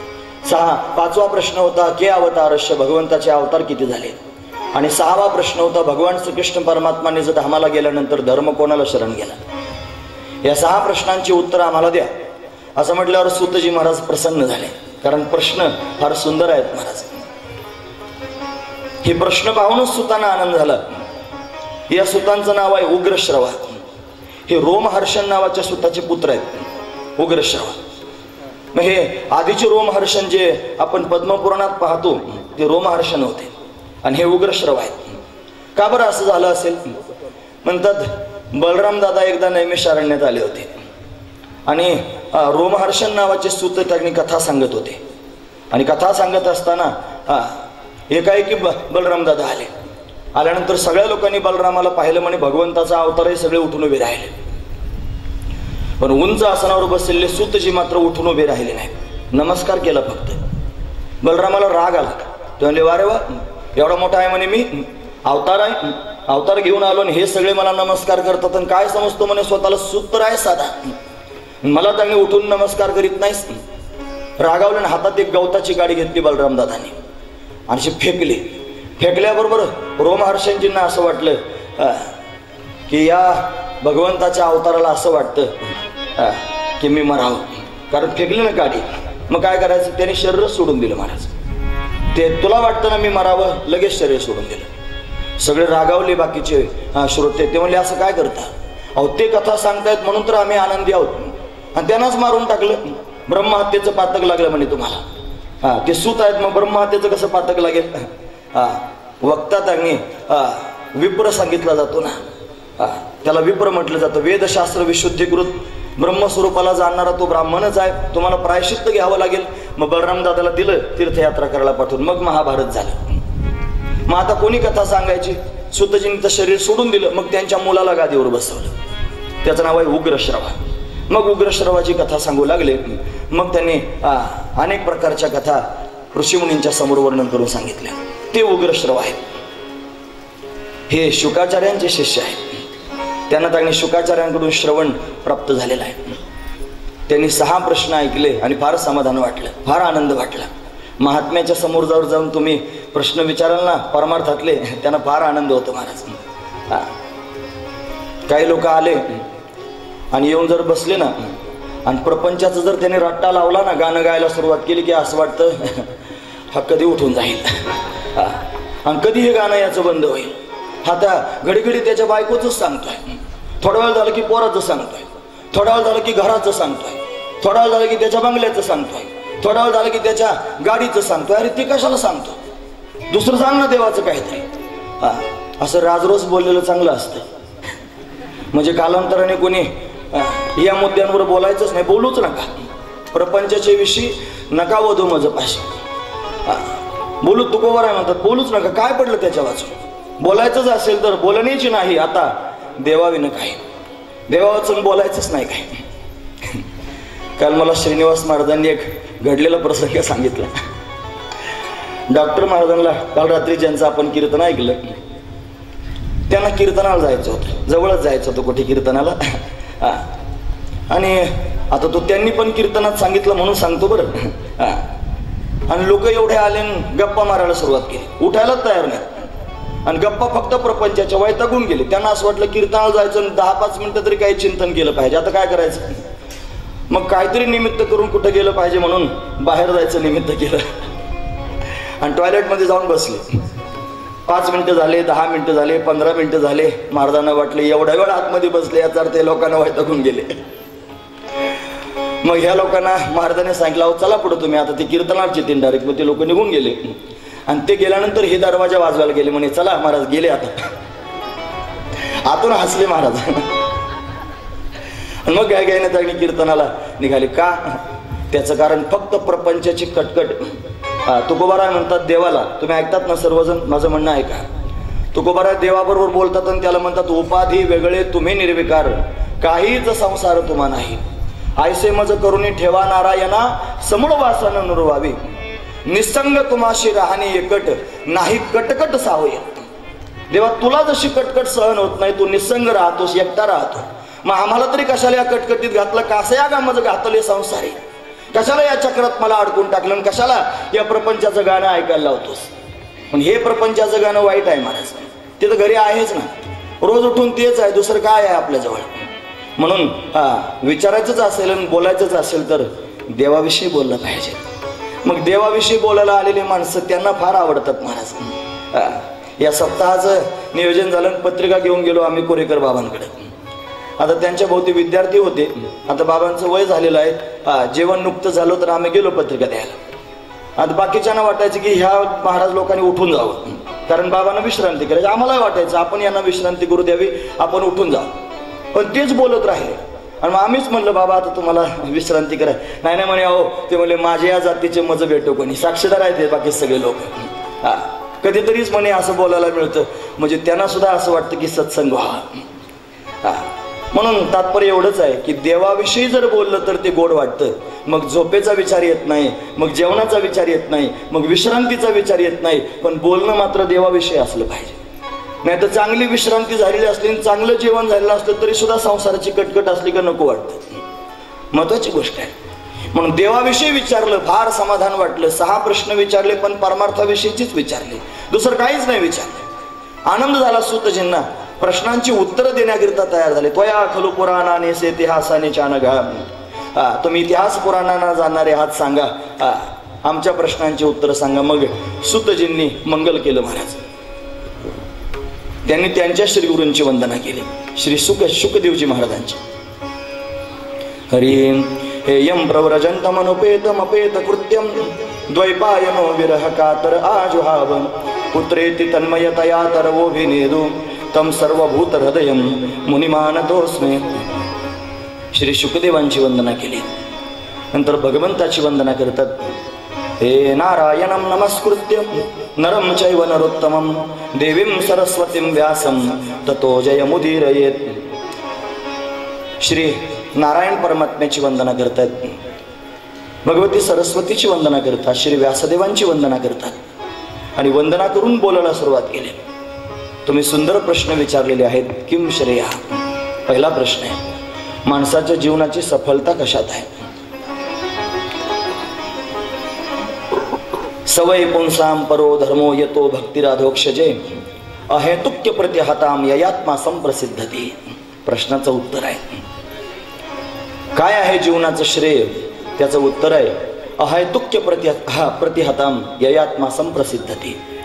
पाचवा प्रश्न होता के अवतारश्य, भगवंताचे अवतार किती झाले. आणि सहावा प्रश्न होता भगवान श्रीकृष्ण परमात्माने जर धामाला गेल्यानंतर धर्म कोणाला शरण गेला. या 6 प्रश्नांची उत्तर आम्हाला द्या असं म्हटल्यावर सूतजी महाराज प्रसन्न झाले, कारण प्रश्न फार सुंदर आहेत महाराज. हे प्रश्न पाहूनच सुतांना आनंद झाला. या सुतांचं नाव आहे उग्रश्रवा. हे रोमहर्षण नावाच्या सुताचे पुत्र आहेत, उग्रश्रवा. मग हे आधीचे रोमहर्षण जे आपण पद्मपुराणात पाहतो ते रोमहर्षण होते आणि हे उग्रश्रवा आहेत. का बरं असं झालं असेल? म्हणतात बलराम दादा एकदा नैमिषारण्यात आले होते आणि रोमहर्षण नावाचे सूत त्यांनी कथा सांगत होते. आणि कथा सांगत असताना एकाएकी बलराम दादा आले. आल्यानंतर सगळ्या लोकांनी बलरामाला पाहिलं, म्हणे भगवंताचा अवतारही सगळे उठून उभे राहिले. पण उंच आसनावर बसलेले सूतजी मात्र उठून उभे राहिले नाही, नमस्कार केला फक्त. बलरामाला राग आला. ते म्हणले वारे वा, एवढा मोठा आहे म्हणे, मी अवतार आहे, अवतार घेऊन आलो आणि हे सगळे मला नमस्कार करतात आणि काय समजतो म्हणे स्वतःला, सूत्र आहे साधा, मला त्यांनी उठून नमस्कार करीत नाहीस. रागावल्याने हातात एक गवताची गाडी घेतली बलराम दादांनी आणि फेकली. फेकल्याबरोबर रोमहर्षणजींना असं वाटलं की या भगवंताच्या अवताराला असं वाटतं की मी मरावं, कारण फेकली ना गाडी. मग काय करायचं? त्याने शरीर सोडून दिलं महाराज. ते तुला वाटतं ना मी मरावं, लगेच शरीर सोडून दिलं. सगळे रागावले बाकीचे श्रोते. ते म्हणले असं काय करता? अहो ते कथा सांगतायत म्हणून तर आम्ही आनंदी आहोत आणि त्यांनाच मारून टाकलं. ब्रह्महत्येचं पातक लागलं म्हणे तुम्हाला. ते सूत आहेत, मग ब्रह्महत्येचं कसं पातक लागेल? वक्ता त्यांनी विप्र सांगितला जातो ना, त्याला विप्र म्हटलं जातं. वेदशास्त्र विशुद्धीकृत ब्रह्मस्वरूपाला जाणणारा तो ब्राह्मणच आहे, तुम्हाला प्रायश्चित्त घ्यावं लागेल. मग बलराम दादाला दिलं तीर्थयात्रा करायला पाठवून. मग महाभारत झालं. मग आता कोणी कथा सांगायची? सूतजींचं शरीर सोडून दिलं. मग त्यांच्या मुलाला गादीवर बसवलं, त्याचं नाव आहे उग्रश्रवा. मग उग्रश्रवाची कथा सांगू लागले. मग त्यांनी अनेक प्रकारच्या कथा ऋषीमुनींच्या समोर वर्णन करून सांगितल्या. ते उग्रश्रव आहेत. हे शुकाचार्यांचे शिष्य आहेत. त्यांना त्यांनी शुकाचार्यांकडून श्रवण प्राप्त झालेलं आहे. त्यांनी 6 प्रश्न ऐकले आणि फार समाधान वाटलं, फार आनंद वाटला. महात्म्याच्या समोर जाऊन तुम्ही प्रश्न विचाराल ना परमार्थातले, त्यांना फार आनंद होतो महाराज. काही लोक आले आणि येऊन जर बसले ना आणि प्रपंचाचं जर त्याने रट्टा लावला ना, गाणं गायला सुरुवात केली की असं वाटतं हा कधी उठून जाईल. आणि कधी हे गाणं याचं बंद होईल? हा त्या घडी त्याच्या बायकोचंच सांगतोय, थोडा वेळ झालं की पोराचं सांगतोय, थोडा वेळ झालं की घराचं सांगतोय, थोडा वेळ झालं की त्याच्या बंगल्याचं सांगतोय, थोडा वेळ झालं की त्याच्या गाडीचं सांगतोय. अरे ते कशाला सांगतो? दुसरं सांग ना देवाचं काहीतरी. हा, असं राजरोज बोललेलं चांगलं असतं. म्हणजे कालांतराने कोणी या मुद्द्यांवर बोलायचंच नाही, बोलूच नका. प्रपंचाच्या विषयी नका वधू माझं पाशी. बोलू तुकोबर आहे म्हणतात, बोलूच नका. काय पडलं त्याच्या वाचून? बोलायचंच असेल तर बोलण्याची नाही. आता देवाविनं काही, देवा वाचून बोलायचंच नाही काही. काल मला श्रीनिवास महाराजांनी एक घडलेला प्रसंग सांगितला. डॉक्टर महाराजांना काल रात्री ज्यांचं आपण कीर्तन ऐकलं, त्यांना कीर्तनाला जायचं होतं, जवळच जायचं होतं कुठे कीर्तनाला. आणि आता तो त्यांनी पण कीर्तनात सांगितलं म्हणून सांगतो बरं. आणि लोक एवढे आले गप्पा मारायला सुरुवात केली, उठायलाच तयार नाही. आणि गप्पा फक्त प्रपंचाच्या वैतागून गेले. त्यांना असं वाटलं कीर्तनाला जायचं, 10-5 मिनिटं तरी काही चिंतन केलं पाहिजे. आता काय करायचं? मग काहीतरी निमित्त करून कुठं गेलं पाहिजे म्हणून बाहेर जायचं निमित्त केलं आणि टॉयलेटमध्ये जाऊन बसले. 5 मिनिटं झाले, 10 मिनिटं झाले, 15 मिनिटं झाले. महाराजांना वाटले एवढ्या वेळ आतमध्ये बसले याचा अर्थ ते लोकांना वैतागून गेले. मग ह्या लोकांना महाराजांनी सांगितलं, चला पुढे तुम्ही. आता ते कीर्तनाला चितीन डायरेक्ट. मग ते लोक निघून गेले. आणि ते गेल्यानंतर हे दरवाजा वाजवायला गेले. म्हणे चला महाराज गेले आता. आतून हसले महाराज. मग गायने त्यांनी कीर्तनाला निघाले. का? त्याचं कारण फक्त प्रपंचाची कटकट. तुकोबाराय म्हणतात देवाला, तुम्ही ऐकतात ना सर्वजण, माझं म्हणणं आहे का? तुकोबाराय देवाबरोबर बोलतात आणि त्याला म्हणतात, उपाधी वेगळे तुम्ही निर्विकार, काहीच संसार तुम्हा नाही. आयसे मज करुणी ठेवा नारायणा, समूळ वासन नुरवावी. निसंग तुम्हाशी राहणे एकट, नाही कटकट सावय. देवा तुला जशी कटकट सहन होत नाही, तू निसंग राहतोस, एकटा राहतो. मग आम्हाला तरी कशाला या कटकटीत घातलं? कसं या गामाचं घातले संसारी? कशाला या चक्रात मला अडकून टाकलं? कशाला या प्रपंचाचं गाणं ऐकायला लावतोस? पण हे प्रपंचाचं गाणं वाईट आहे महाराज. ते तर घरी आहेच ना, रोज उठून तेच आहे, दुसरं काय आहे आपल्याजवळ? म्हणून विचारायचंच असेल आणि बोलायचंच असेल तर देवाविषयी बोललं पाहिजे. मग देवाविषयी बोलायला आलेली माणसं त्यांना फार आवडतात महाराज. या सप्ताहाचं नियोजन झालं, पत्रिका घेऊन गेलो आम्ही कोरेकर बाबांकडे. आता त्यांच्या भोवती विद्यार्थी होते. आता बाबांचं वय झालेलं आहे, जेवण नुकतं झालं तर आम्ही गेलो पत्रिका द्यायला. आता बाकीच्यांना वाटायचं की ह्या महाराज लोकांनी उठून जावं, कारण बाबांना विश्रांती करायची. आम्हालाही वाटायचं आपण यांना विश्रांती करू द्यावी, आपण उठून जावं. पण तेच बोलत राहिले. आणि मग आम्हीच म्हणलं बाबा आता तुम्हाला विश्रांती कराय. नाही म्हणे, अहो ते म्हणले माझ्या या जातीचे मज भेटो कोणी. साक्षीदार आहेत बाकी सगळे लोक. कधीतरीच म्हणे असं बोलायला मिळतं, म्हणजे त्यांना सुद्धा असं वाटतं की सत्संग व्हावा. म्हणून तात्पर्य एवढंच आहे की देवाविषयी जर बोललं तर ते गोड वाटतं. मग झोपेचा विचार येत नाही, मग जेवणाचा विचार येत नाही, मग विश्रांतीचा विचार येत नाही. पण बोलणं मात्र देवाविषयी असलं पाहिजे. नाही तर चांगली विश्रांती झालेली असली, चांगलं जेवण झालेलं असलं तरी सुद्धा संसाराची कटकट असली का नको वाटतं. महत्वाची गोष्ट आहे. म्हणून देवाविषयी विचारलं, फार समाधान वाटलं. 6 प्रश्न विचारले पण परमार्थाविषयीचीच विचारले, दुसरं काहीच नाही विचारलं. आनंद झाला सूतजींना. प्रश्नांची उत्तरं देण्याकरिता तयार झाले. त्वया खलु पुराणाने से इतिहासाने चानगा. तुम्ही इतिहास पुराणांना जाणणारे आहात, सांगा आमच्या प्रश्नांची उत्तरं सांगा. मग सूतजींनी मंगल केलं महाराज. त्यांनी त्यांच्या श्रीगुरूंची वंदना केली, श्री शुकदेवजी महाराजांची. हरिम हेयम प्रव्रजंतमनुपेतमपेत कृत्यम द्वैपायनो विरह कातर आजुहाव पुत्रेति तन्मयतया तरवोभिनेदु तम सर्वभूत हृदयम मुनिमानतोस्मे. श्री शुकदेवांची वंदना केली. नंतर भगवंताची वंदना करतात. हे नारायणं नमस्कृत्य नरं चैव नरोत्तमं देवीं सरस्वतीं व्यासं ततो जयमुदीरयेत्. श्री नारायण परमात्म्याची वंदना करतात, भगवती सरस्वतीची वंदना करतात, श्री व्यासदेवांची वंदना करतात आणि वंदना करून बोलायला सुरुवात केली. तुम्ही सुंदर प्रश्न विचारलेले आहेत. किम श्रेया. पहिला प्रश्न आहे, माणसाच्या जीवनाची सफलता कशात आहे? सवय पुंसाम परो धर्मो यतो भक्तिराधोक्षजे अहेतुक्य प्रतिहताम ययात्मा संप्रसिद्धती. प्रश्नाचं उत्तर आहे काय आहे जीवनाचं श्रेय? त्याचं उत्तर आहे अहेतुक्य प्रतिहताम ययात्मा संप्रसिद्धती.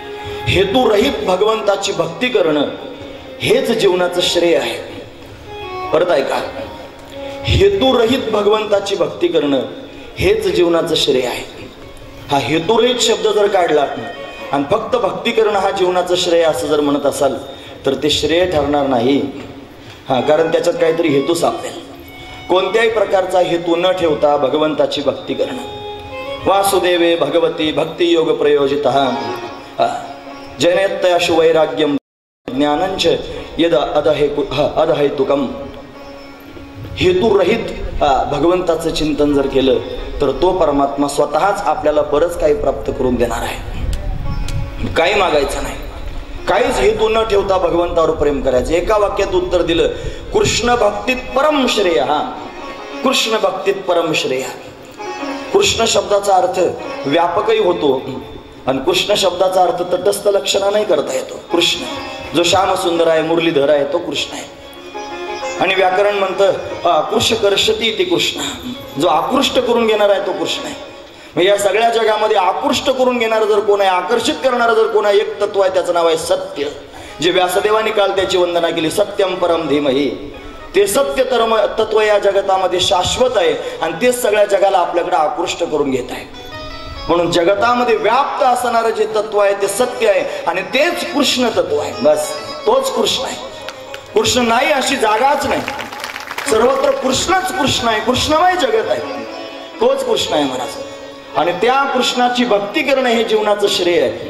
हेतुरहित भगवंताची भक्ती करणं हेच जीवनाचं श्रेय आहे. परत ऐका, हेतुरहित भगवंताची भक्ती करणं हेच जीवनाचं श्रेय आहे. हा हेतुरहित शब्द जर काढला आणि फक्त भक्ती करणं हा जीवनाचं श्रेय असं जर म्हणत असाल तर ते श्रेय ठरणार नाही. कारण त्याच्यात काहीतरी हेतू सापडेल. कोणत्याही प्रकारचा हेतू न ठेवता भगवंताची भक्ती करणं. वासुदेवे भगवती भक्ती योग प्रयोजितः जैनेत्याशु वैराग्यम ज्ञानंच यद अदहेतुकम. हेतुरहित भगवंताचं चिंतन जर केलं तर तो परमात्मा स्वतःच आपल्याला बरंच काही प्राप्त करून देणार आहे. काही मागायचं नाही, काहीच हेतू न ठेवता भगवंतावर प्रेम करायचं. एका वाक्यात उत्तर दिलं, कृष्ण भक्तीत परम श्रेय. कृष्ण भक्तीत परम श्रेय. कृष्ण शब्दाचा अर्थ व्यापकही होतो आणि कृष्ण शब्दाचा अर्थ तटस्थ लक्षणाने करता येतो. कृष्ण जो श्याम सुंदर आहे, मुरलीधर आहे, तो कृष्ण आहे. आणि व्याकरण म्हणतं आकृष्टकर्षती ते कृष्ण, जो आकृष्ट करून घेणार आहे तो कृष्ण आहे. या सगळ्या जगामध्ये आकृष्ट करून घेणारं जर कोण आहे, आकर्षित करणारं जर कोण आहे, एक तत्व आहे, त्याचं नाव आहे सत्य. जे व्यासदेवानी काल त्याची वंदना केली, सत्यम परम धीमहि. ते सत्य तत्व या जगतामध्ये शाश्वत आहे आणि तेच सगळ्या जगाला आपल्याकडे आकृष्ट करून घेत आहे. म्हणून जगतामध्ये व्याप्त असणारं जे तत्व आहे ते सत्य आहे आणि तेच कृष्ण तत्व आहे. बस तोच कृष्ण आहे. कृष्ण नाही अशी जागाच नाही. सर्वत्र कृष्णच कृष्ण आहे. कृष्णमय जगत आहे, तोच कृष्ण आहे महाराज. आणि त्या कृष्णाची भक्ती करणं हे जीवनाचं श्रेय आहे.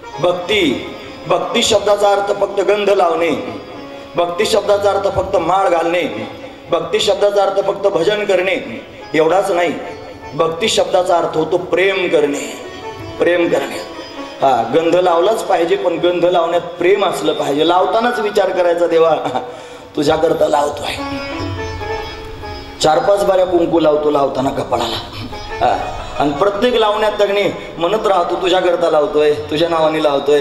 भक्ती शब्दाचा अर्थ फक्त गंध लावणे, भक्ती शब्दाचा अर्थ फक्त माळ घालणे, भक्ती शब्दाचा अर्थ फक्त भजन करणे एवढाच नाही. भक्ती शब्दाचा अर्थ होतो प्रेम करणे. प्रेम करणे. गंध लावलाच पाहिजे, पण गंध लावण्यात प्रेम असलं पाहिजे. लावतानाच विचार करायचा, देवा तुझ्याकरता लावतोय. 4-5 बाऱ्या कुंकू लावतो लावताना कपाळाला, आणि प्रत्येक लावण्यात दगणी म्हणत राहतो तुझ्याकरता लावतोय, तुझ्या नावाने लावतोय.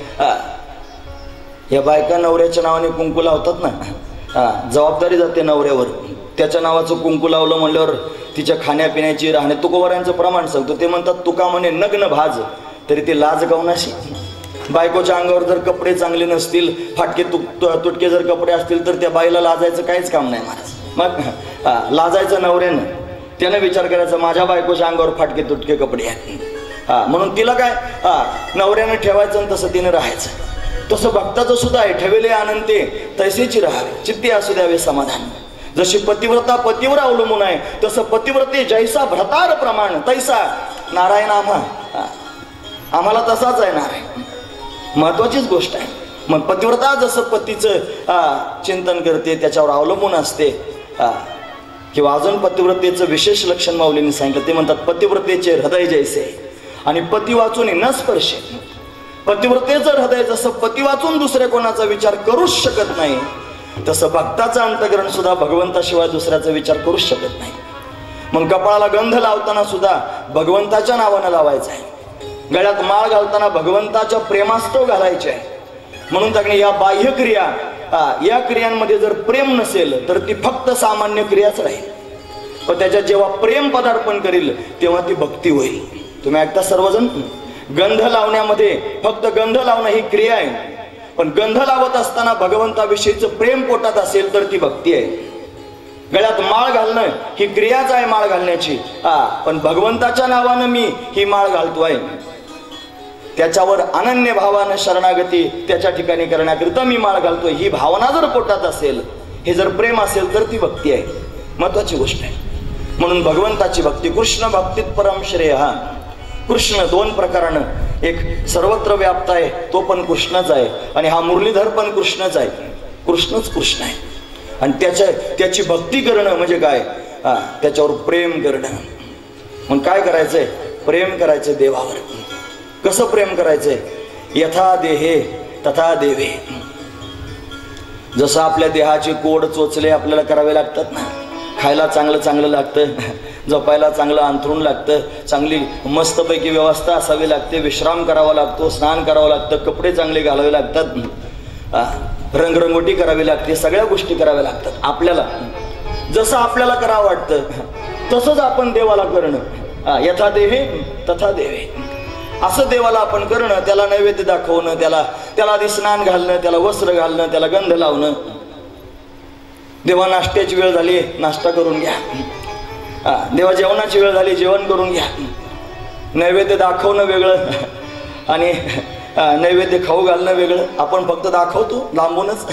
या बायका नवऱ्याच्या नावाने कुंकू लावतात ना, जबाबदारी जाते नवऱ्यावर. त्याच्या नावाचं कुंकू लावलं म्हणल्यावर तिच्या खाण्यापिण्याची राहणे. तुकोबारांचं प्रमाण सांगतो. ते म्हणतात, तुका म्हणे नग्न भाज तरी ते लाज गावनाशी. बायकोच्या अंगावर जर कपडे चांगले नसतील, फाटके तुटके जर कपडे असतील तर त्या बाईला लाजायचं काहीच काम नाही महाराज. मग लाजायचं नवऱ्यानं, त्यानं विचार करायचा माझ्या बायकोच्या अंगावर फाटके तुटके कपडे आहेत. म्हणून तिला काय नवऱ्यानं ठेवायचं आणि तसं तिनं राहायचं. तसं भक्ताचं सुद्धा आहे, ठेवले आनंदे तैसेची राहावे, चित्ते असू द्यावे समाधान. जशी पतिव्रता पतीवर अवलंबून आहे, तसं पतिव्रते जैसा भ्रतार प्रमाण तैसा नारायण आम्हाला तसाच आहे नारायण. महत्वाचीच गोष्ट आहे. मग पतिव्रता जसं पतीचं चिंतन करते, त्याच्यावर अवलंबून असते. किंवा अजून पतिव्रतेचं विशेष लक्षण माऊलींनी सांगितलं. ते म्हणतात पतिव्रतेचे हृदय जैसे आणि पती वाचून न स्पर्शे. पतिव्रतेचं हृदय जसं पती वाचून दुसऱ्या कोणाचा विचार करूच शकत नाही, तसं भक्ताचं अंतकरण सुद्धा भगवंताशिवाय दुसऱ्याचा विचार करूच शकत नाही. मग कपाळाला गंध लावताना सुद्धा भगवंताच्या नावानं लावायचं आहे. गळ्यात माळ घालताना भगवंताच्या प्रेमास्तव घालायचे आहे. म्हणून त्याने या बाह्य क्रिया, या क्रियांमध्ये जर प्रेम नसेल तर ती फक्त सामान्य क्रियाच राहील. पण त्याच्यात जेव्हा प्रेम पदार्पण करील तेव्हा ती भक्ती होईल. तुम्ही ऐकता सर्वजण, गंध लावण्यामध्ये फक्त गंध लावणं ही क्रिया आहे, पण गंध लावत असताना भगवंताविषयीचं प्रेम पोटात असेल तर ती भक्ती आहे. गळ्यात माळ घालणं ही क्रियाच आहे माळ घालण्याची, पण भगवंताच्या नावानं मी ही माळ घालतोय, त्याच्यावर अनन्य भावानं शरणागती त्याच्या ठिकाणी करण्याकरिता मी माळ घालतोय, ही भावना जर पोटात असेल, हे जर प्रेम असेल तर ती भक्ती आहे. महत्वाची गोष्ट आहे. म्हणून भगवंताची भक्ती, कृष्ण भक्तीत परम श्रेय. कृष्ण 2 प्रकारानं, एक सर्वत्र व्याप्त आहे तो पण कृष्णच आहे, आणि हा मुरलीधर पण कृष्णच आहे. कृष्णच कृष्ण आहे. आणि त्याची भक्ती करणं म्हणजे काय, त्याच्यावर प्रेम करणं. मग काय करायचंय, प्रेम करायचंय देवावर. कसं प्रेम करायचंय, यथा देहे तथा देवे. जसं आपल्या देहाचे कोड चोचले आपल्याला करावे लागतात ना, खायला चांगलं चांगलं लागतं, झोपायला चांगलं अंथरूण लागतं, चांगली मस्तपैकी व्यवस्था असावी लागते, विश्राम करावा लागतो, स्नान करावं लागतं, कपडे चांगले घालावे लागतात, रंगरंगोटी करावी लागते, सगळ्या गोष्टी कराव्या लागतात. आपल्याला जसं आपल्याला करावं वाटतं तसंच आपण देवाला करणं. यथा देहे तथा देवे. असं देवाला आपण करणं, त्याला नैवेद्य दाखवणं, त्याला आधी स्नान घालणं, त्याला वस्त्र घालणं, त्याला गंध लावणं. देवा नाश्त्याची वेळ झाली, नाश्ता करून घ्या. देवा जेवणाची वेळ झाली, जेवण करून घ्या. नैवेद्य दाखवणं वेगळं आणि नैवेद्य खाऊ घालणं वेगळं. आपण फक्त दाखवतो लांबूनच.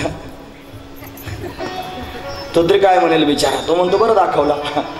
तो तरी काय म्हणेल बिचारा, तो म्हणतो बरं दाखवला.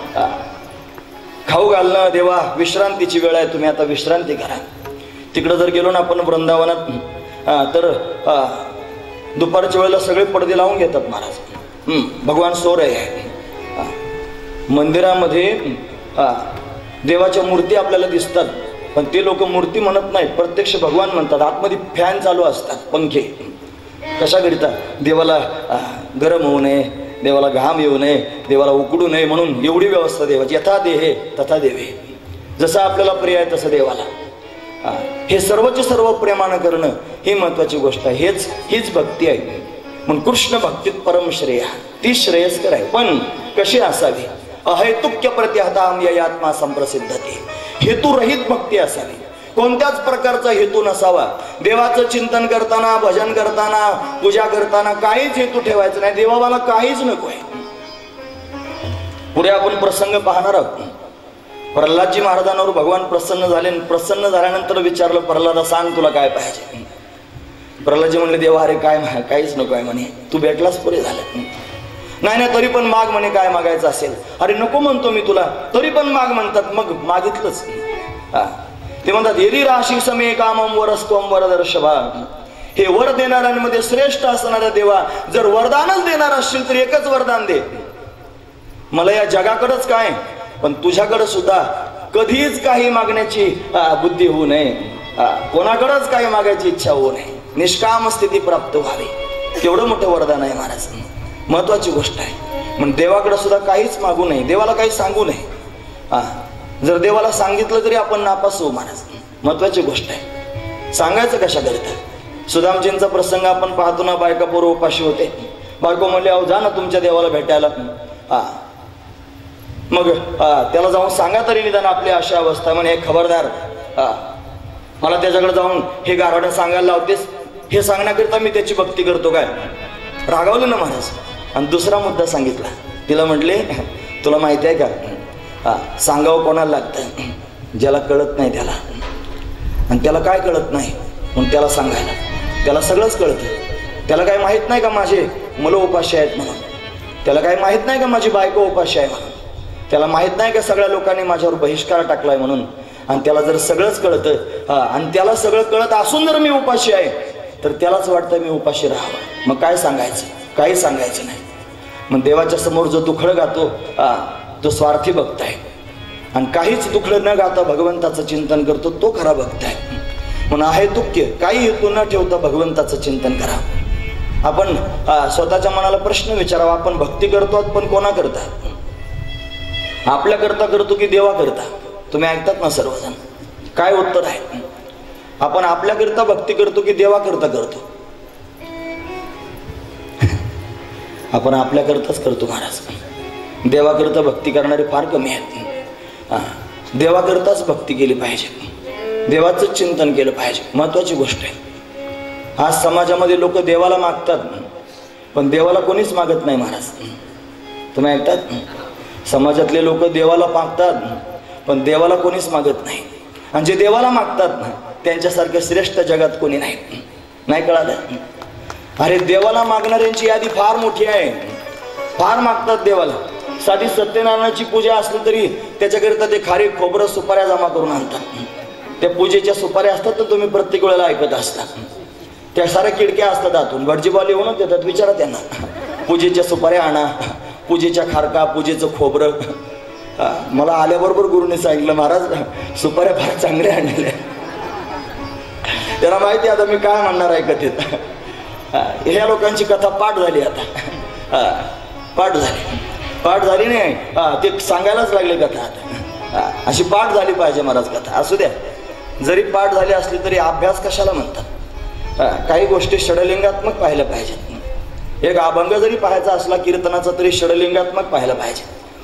खाऊ घालणं, देवा विश्रांतीची वेळ आहे, तुम्ही आता विश्रांती करा. तिकडं जर गेलो ना आपण वृंदावनात, तर दुपारच्या वेळेला सगळे पडदे लावून घेतात महाराज. भगवान सोर आहे. मंदिरामध्ये देवाच्या मूर्ती आपल्याला दिसतात, पण ते लोक मूर्ती म्हणत नाहीत, प्रत्यक्ष भगवान म्हणतात. आतमध्ये फॅन चालू असतात, पंखे. कशा करिता? देवाला गरम होऊ नये, देवाला घाम येऊ नये, देवाला उकडू नये म्हणून एवढी व्यवस्था देवाची. यथा देहे तथा देवे, जसं आपल्याला प्रिय आहे तसं देवाला. हे सर्वचे सर्व प्रेमानं करणं ही महत्वाची गोष्ट आहे. हीच भक्ती आहे. म्हणून कृष्ण भक्तीत परम श्रेय, ती श्रेयस्कर आहे. पण कशी असावी? अहेतुक्य प्रत्यहताम ययात्मा संप्रसिद्धते, हेतुरहित भक्ती असावी. कोणत्याच प्रकारचा हेतू नसावा. देवाचं चिंतन करताना, भजन करताना, पूजा करताना काहीच हेतू ठेवायचा नाही. देवाला काहीच नको आहे. पुढे आपण प्रसंग पाहणार आहोत. प्रल्हादजी महाराजांवर भगवान प्रसन्न झाले. प्रसन्न झाल्यानंतर विचारलं, प्रल्हादा सांग तुला काय पाहिजे? प्रल्हादजी म्हणले, देवा अरे काय काहीच नको आहे म्हणे, तू भेटलास पुरे झालं. नाही तरी पण माग म्हणे, काय मागायचं असेल? अरे नको म्हणतो मी तुला, तरी पण माग म्हणतात. मग मागितलंच. ते म्हणतात, येरी राशी समे कामम वरस्तोम वरदर्शभा. हे वर देणाऱ्यांमध्ये श्रेष्ठ असणारा देवा, जर वरदानच देणार असशील तर एकच वरदान दे. मला या जगाकडेच काय, पण तुझ्याकडे सुद्धा कधीच काही मागण्याची बुद्धी होऊ नये, कोणाकडेच काही मागायची इच्छा होऊ नये, निष्काम स्थिती प्राप्त व्हावी. तेवढं मोठं वरदान आहे महाराज. महत्वाची गोष्ट आहे. म्हणून देवाकडे सुद्धा काहीच मागू नये, देवाला काही सांगू नये. जर देवाला सांगितलं तरी आपण नापास होऊ महाराज. महत्वाची गोष्ट आहे. सांगायचं कशा करता? सुदामजींचा प्रसंग आपण पाहतो ना, बायका पोरं उपाशी होते. बायको म्हणले, अहो जा ना तुमच्या देवाला भेटायला. मग त्याला जाऊन सांगा तरी निदान आपली अशा अवस्था. म्हणे, खबरदार, मला त्याच्याकडे जाऊन हे गारवाड्या सांगायला लावतेस, हे सांगण्याकरिता मी त्याची भक्ती करतो काय? रागावलं ना महाराज. आणि दुसरा मुद्दा सांगितला. तिला म्हटले, तुला माहिती आहे का, सांगावं कोणाला लागतं? ज्याला कळत नाही त्याला. आणि त्याला काय कळत नाही म्हणून त्याला सांगायला. त्याला सगळंच कळतं. त्याला काय माहित नाही का माझे मुलं उपाशी आहेत म्हणून? त्याला काय माहित नाही का माझी बायको उपाशी आहे म्हणून? त्याला माहित नाही का सगळ्या लोकांनी माझ्यावर बहिष्कार टाकलाय म्हणून? आणि त्याला जर सगळंच कळतं, आणि त्याला सगळं कळत असून जर मी उपाशी आहे, तर त्यालाच वाटतं मी उपाशी राहावं. मग काय सांगायचं? काही सांगायचं नाही. मग देवाच्या समोर जो दुखडं गातो तो स्वार्थी भक्त आहे. आणि काहीच दुखडं न गाता भगवंताचं चिंतन करतो तो खरा भक्त आहे. म्हणून आहे तुक्य, काही हेतू न ठेवता भगवंताचं चिंतन करा. आपण स्वतःच्या मनाला प्रश्न विचारावा, आपण भक्ती करतो पण कोणा करता? आपल्या करता करतो की देवा करता? तुम्ही ऐकतात ना सर्वजण, काय उत्तर आहे? आपण आपल्या करता भक्ती करतो की देवा करता करतो? आपण आपल्या करताच करतो महाराज. देवा करता भक्ती करणारे फार कमी आहेत. देवा करताच भक्ती केली पाहिजे, देवाचं चिंतन केलं पाहिजे. महत्वाची गोष्ट आहे. आज समाजामध्ये लोक देवाला मागतात, पण देवाला कोणीच मागत नाही महाराज. तुम्ही ऐकतात? समाजातले लोक देवाला मागतात, पण देवाला कोणीच मागत नाही. आणि जे देवाला मागतात ना, त्यांच्यासारखं श्रेष्ठ जगात कोणी नाही. नाही कळालं? अरे देवाला मागणाऱ्यांची यादी फार मोठी आहे. फार मागतात देवाला. साधी सत्यनारायणाची पूजा असली तरी त्याच्याकरिता ते खारीक, खोबरं, सुपाऱ्या जमा करून आणतात. त्या पूजेच्या सुपाऱ्या असतात तर तुम्ही प्रत्येक वेळेला ऐकत असता. त्या साऱ्या खिडक्या असतात आतून, भटजीबाली होऊन देतात. विचारा त्यांना, पूजेच्या सुपाऱ्या आणा, पूजेच्या खारका, पूजेचं खोबरं. मला आल्याबरोबर गुरुने सांगितलं, महाराज सुपाऱ्या फार चांगल्या आणलेल्या. त्यांना माहिती आता मी काय म्हणणार आहे कथेत. ह्या लोकांची कथा पाठ झाली आता. पाठ झाली नाही, ते सांगायलाच लागले कथा आता. अशी पाठ झाली पाहिजे महाराज कथा. असू द्या, जरी पाठ झाली असली तरी अभ्यास कशाला म्हणतात? काही गोष्टी षडलिंगात्मक पाहायला पाहिजेत. एक अभंग जरी पाहायचा असला कीर्तनाचा तरी षडलिंगात्मक पाहायला पाहिजे.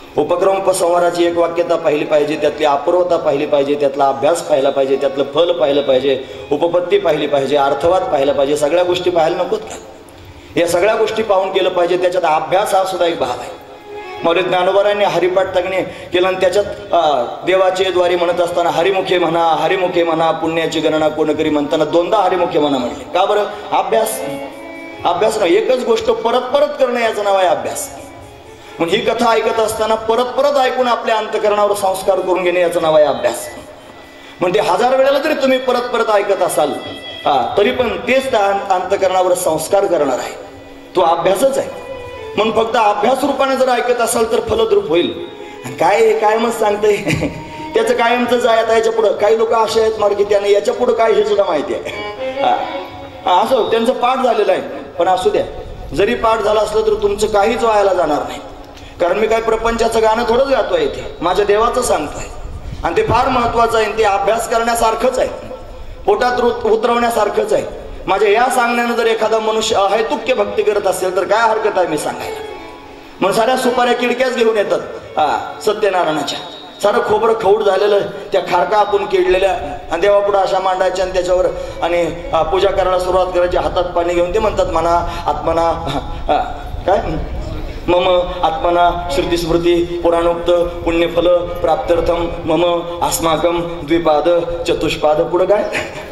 उपक्रम उपसंहाराची एक वाक्यता पाहिली पाहिजे, त्यातली अपूर्वता पाहिली पाहिजे, त्यातला अभ्यास पाहिला पाहिजे, त्यातलं फल पाहिलं पाहिजे, उपपत्ती पाहिली पाहिजे, अर्थवाद पाहिला पाहिजे. सगळ्या गोष्टी पाहायला नकोत का? या सगळ्या गोष्टी पाहून केलं पाहिजे. त्याच्यात अभ्यास हा सुद्धा एक भाग आहे. मौली ज्ञानोबारांनी हरिपाठ तगणे केलं आणि त्याच्यात देवाचे द्वारे म्हणत असताना हरिमुखे म्हणा, हरिमुखे म्हणा, पुण्याची गणना कोण करी म्हणताना दोनदा हरिमुखे म्हणा म्हणले. का बरं? अभ्यास नाही, एकच गोष्ट परत परत करणं याचं नाव आहे अभ्यास. म्हणून ही कथा ऐकत असताना परत परत ऐकून आपल्या अंतःकरणावर संस्कार करून घेणे याचं नाव आहे अभ्यास. म्हणजे 1000 वेळेला जरी तुम्ही परत परत ऐकत असाल तरी पण तेच त्या अंतःकरणावर संस्कार करणार आहे. तो अभ्यासच आहे. म्हणून फक्त अभ्यास रूपाने जर ऐकत असाल तर फलद्रूप होईल. काय कायमच सांगतंय त्याचं कायमच आहे. आता याच्या पुढं काही लोक असे आहेत मार्गी त्याने याच्या पुढं काय हे सुद्धा माहिती आहे. असं त्यांचं पाठ झालेलं आहे. पण असू द्या, जरी पाठ झालं असलं तर तुमचं काहीच व्हायला जाणार नाही. कारण मी काय प्रपंचाचं गाणं थोडंच गातोय, इथे माझ्या देवाचं सांगतोय आणि ते फार महत्वाचं आहे. ते अभ्यास करण्यासारखंच आहे, पोटात उतरवण्यासारखंच आहे. माझ्या या सांगण्यानं जर एखादा मनुष्य अहेतुक्य भक्ती करत असेल तर काय हरकत आहे मी सांगायला. म्हणून साऱ्या सुपाऱ्या किडक्याच घेऊन येतात सत्यनारायणाच्या. सारं खोबरं खौड झालेलं, त्या खारकातून किडलेल्या आणि देवापुढं अशा मांडायच्या आणि त्याच्यावर आणि पूजा करायला सुरुवात करायची. हातात पाणी घेऊन ते म्हणतात म्हणा आत्मना काय मम आत्मना श्रुतिस्मृती पुराणोक्त पुण्यफल प्राप्त्यर्थम मम अस्माकम द्विपाद चतुष्पाद. पुढं काय?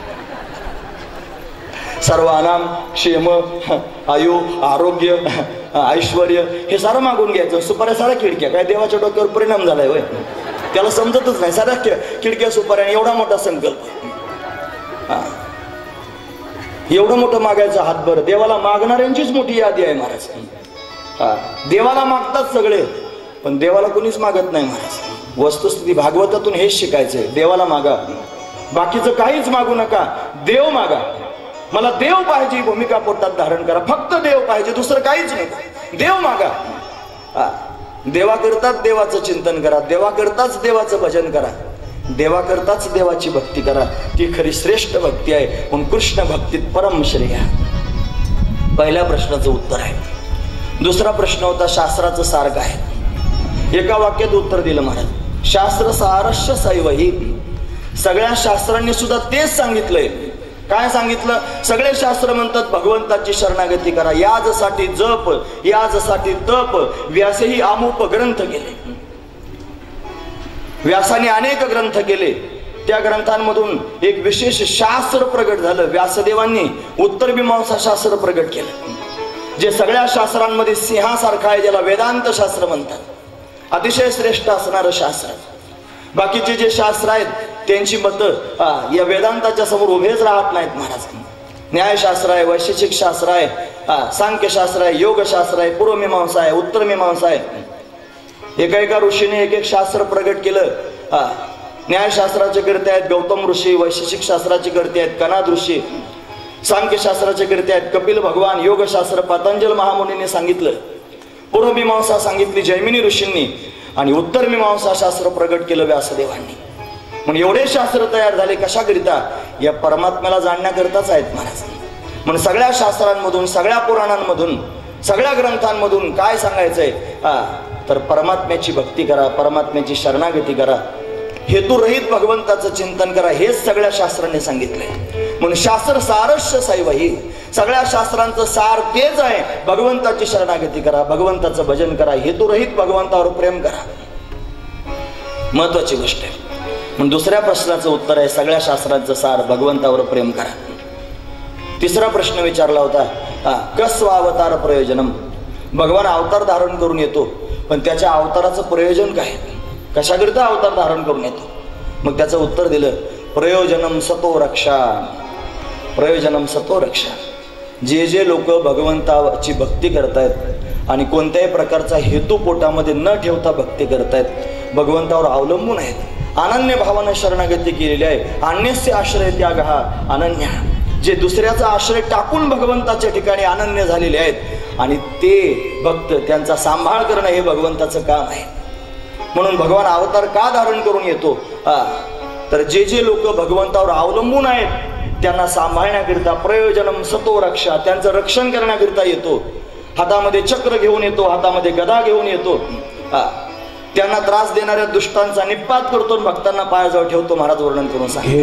सर्वानाम क्षेम आयु आरोग्य ऐश्वर हे सारं मागून घ्यायचं. सुपाऱ्या साऱ्या खिडक्या. काय देवाच्या डोक्यावर परिणाम झालाय होय? त्याला समजतच नाही. साऱ्या खिडक्या सुपाऱ्या. एवढा मोठा संकल्प, एवढं मोठं मागायचं हातभर. देवाला मागणाऱ्यांचीच मोठी यादी आहे महाराज. देवाला मागतात सगळे, पण देवाला कोणीच मागत नाही महाराज. वस्तुस्थिती भागवतातून हेच शिकायचंय. देवाला मागा, बाकीचं काहीच मागू नका. देव मागा. मला देव पाहिजे भूमिका पोटात धारण करा. फक्त देव पाहिजे, दुसरं काहीच नाही. देव मागा. देवाकरताच देवाचं चिंतन करा, देवाकरताच देवाचं भजन करा, देवाकरताच देवाची भक्ती करा. ती खरी श्रेष्ठ भक्ती आहे. म्हणून कृष्ण भक्तीत परम श्रेय. पहिल्या प्रश्नाचं उत्तर आहे. दुसरा प्रश्न होता शास्त्राचं सार काय? एका वाक्यात उत्तर दिलं महाराज. शास्त्र सारस्य सैवही. सगळ्या शास्त्रांनी सुद्धा तेच सांगितलंय. काय सांगितलं? सगळे शास्त्र म्हणतात भगवंताची शरणागती करा. याजसाठी जप, याजसाठी तप. व्यासही अमुप ग्रंथ केले. व्यासाने अनेक ग्रंथ केले. त्या ग्रंथांमधून एक विशेष शास्त्र प्रगट झालं. व्यासदेवांनी उत्तर मीमांसा शास्त्र प्रगट केलं, जे सगळ्या शास्त्रांमध्ये सिंहासारखं आहे, ज्याला वेदांत शास्त्र म्हणतात. अतिशय श्रेष्ठ असणारं शास्त्र. बाकीचे जे शास्त्र आहेत त्यांची मतं या वेदांताच्या समोर उभेच राहत नाहीत महाराज. न्यायशास्त्र आहे, वैशेषिक शास्त्र आहे, सांख्यशास्त्र आहे, योगशास्त्र आहे, पूर्वमीमांसा आहे, उत्तर मीमांसा आहे. एका ऋषीने एक शास्त्र प्रगट केलं. न्यायशास्त्राचे कर्ते आहेत गौतम ऋषी, वैशेषिक शास्त्राचे कर्ते आहेत कनाद ऋषी, सांख्यशास्त्राचे कर्ते आहेत कपिल भगवान, योगशास्त्र पतंजल महामुनींनी सांगितलं, पूर्वमीमांसा सांगितली जैमिनी ऋषींनी आणि उत्तर मीमांसा शास्त्र प्रगट केलं व्यासदेवांनी. म्हणून एवढे शास्त्र तयार झाले कशाकरिता? या परमात्म्याला जाणण्याकरताच आहेत महाराज. म्हणून सगळ्या शास्त्रांमधून, सगळ्या पुराणांमधून, सगळ्या ग्रंथांमधून काय सांगायचंय? तर परमात्म्याची भक्ती करा, परमात्म्याची शरणागती करा, हेतुरहित भगवंताचं चिंतन करा. हेच सगळ्या शास्त्रांनी सांगितलंय. म्हणून शास्त्र सारस्य सैवही. सगळ्या शास्त्रांचं सार तेच आहे. भगवंताची शरणागती करा, भगवंताचं भजन करा, हेतुरहित भगवंतावर प्रेम करा. महत्वाची गोष्ट आहे. म्हणून दुसऱ्या प्रश्नाचं उत्तर आहे सगळ्या शास्त्रांचं सार भगवंतावर प्रेम करा. तिसरा प्रश्न विचारला होता कस्वावतार प्रयोजनम. भगवान अवतार धारण करून येतो, पण त्याच्या अवताराचं प्रयोजन काय? कशाकरिता अवतार धारण करून येतो? मग त्याचं उत्तर दिलं प्रयोजनम सतो रक्षा. प्रयोजनम सतो रक्षा. जे लोक भगवंताची भक्ती करतायत आणि कोणत्याही प्रकारचा हेतू पोटामध्ये न ठेवता भक्ती करतायत, भगवंतावर अवलंबून आहेत, अनन्य भावानं शरणागती केलेली आहे. अन्यस्य आश्रय त्याग हा अनन्य. जे दुसऱ्याचा आश्रय टाकून भगवंताच्या ठिकाणी अनन्य झालेले आहेत आणि ते भक्त त्यांचा सांभाळ करणं हे भगवंताचं काम आहे. म्हणून भगवान अवतार का धारण करून येतो? तर जे लोक भगवंतावर अवलंबून आहेत त्यांना सांभाळण्याकरिता प्रयोजनम सतो रक्षा. त्यांचं रक्षण करण्याकरिता येतो. हातामध्ये चक्र घेऊन येतो, हातामध्ये गदा घेऊन येतो. त्यांना त्रास देणाऱ्या दुष्टांचा निपात करतो, भक्तांना पायाजवळ ठेवतो. महाराज वर्णन करून सांगे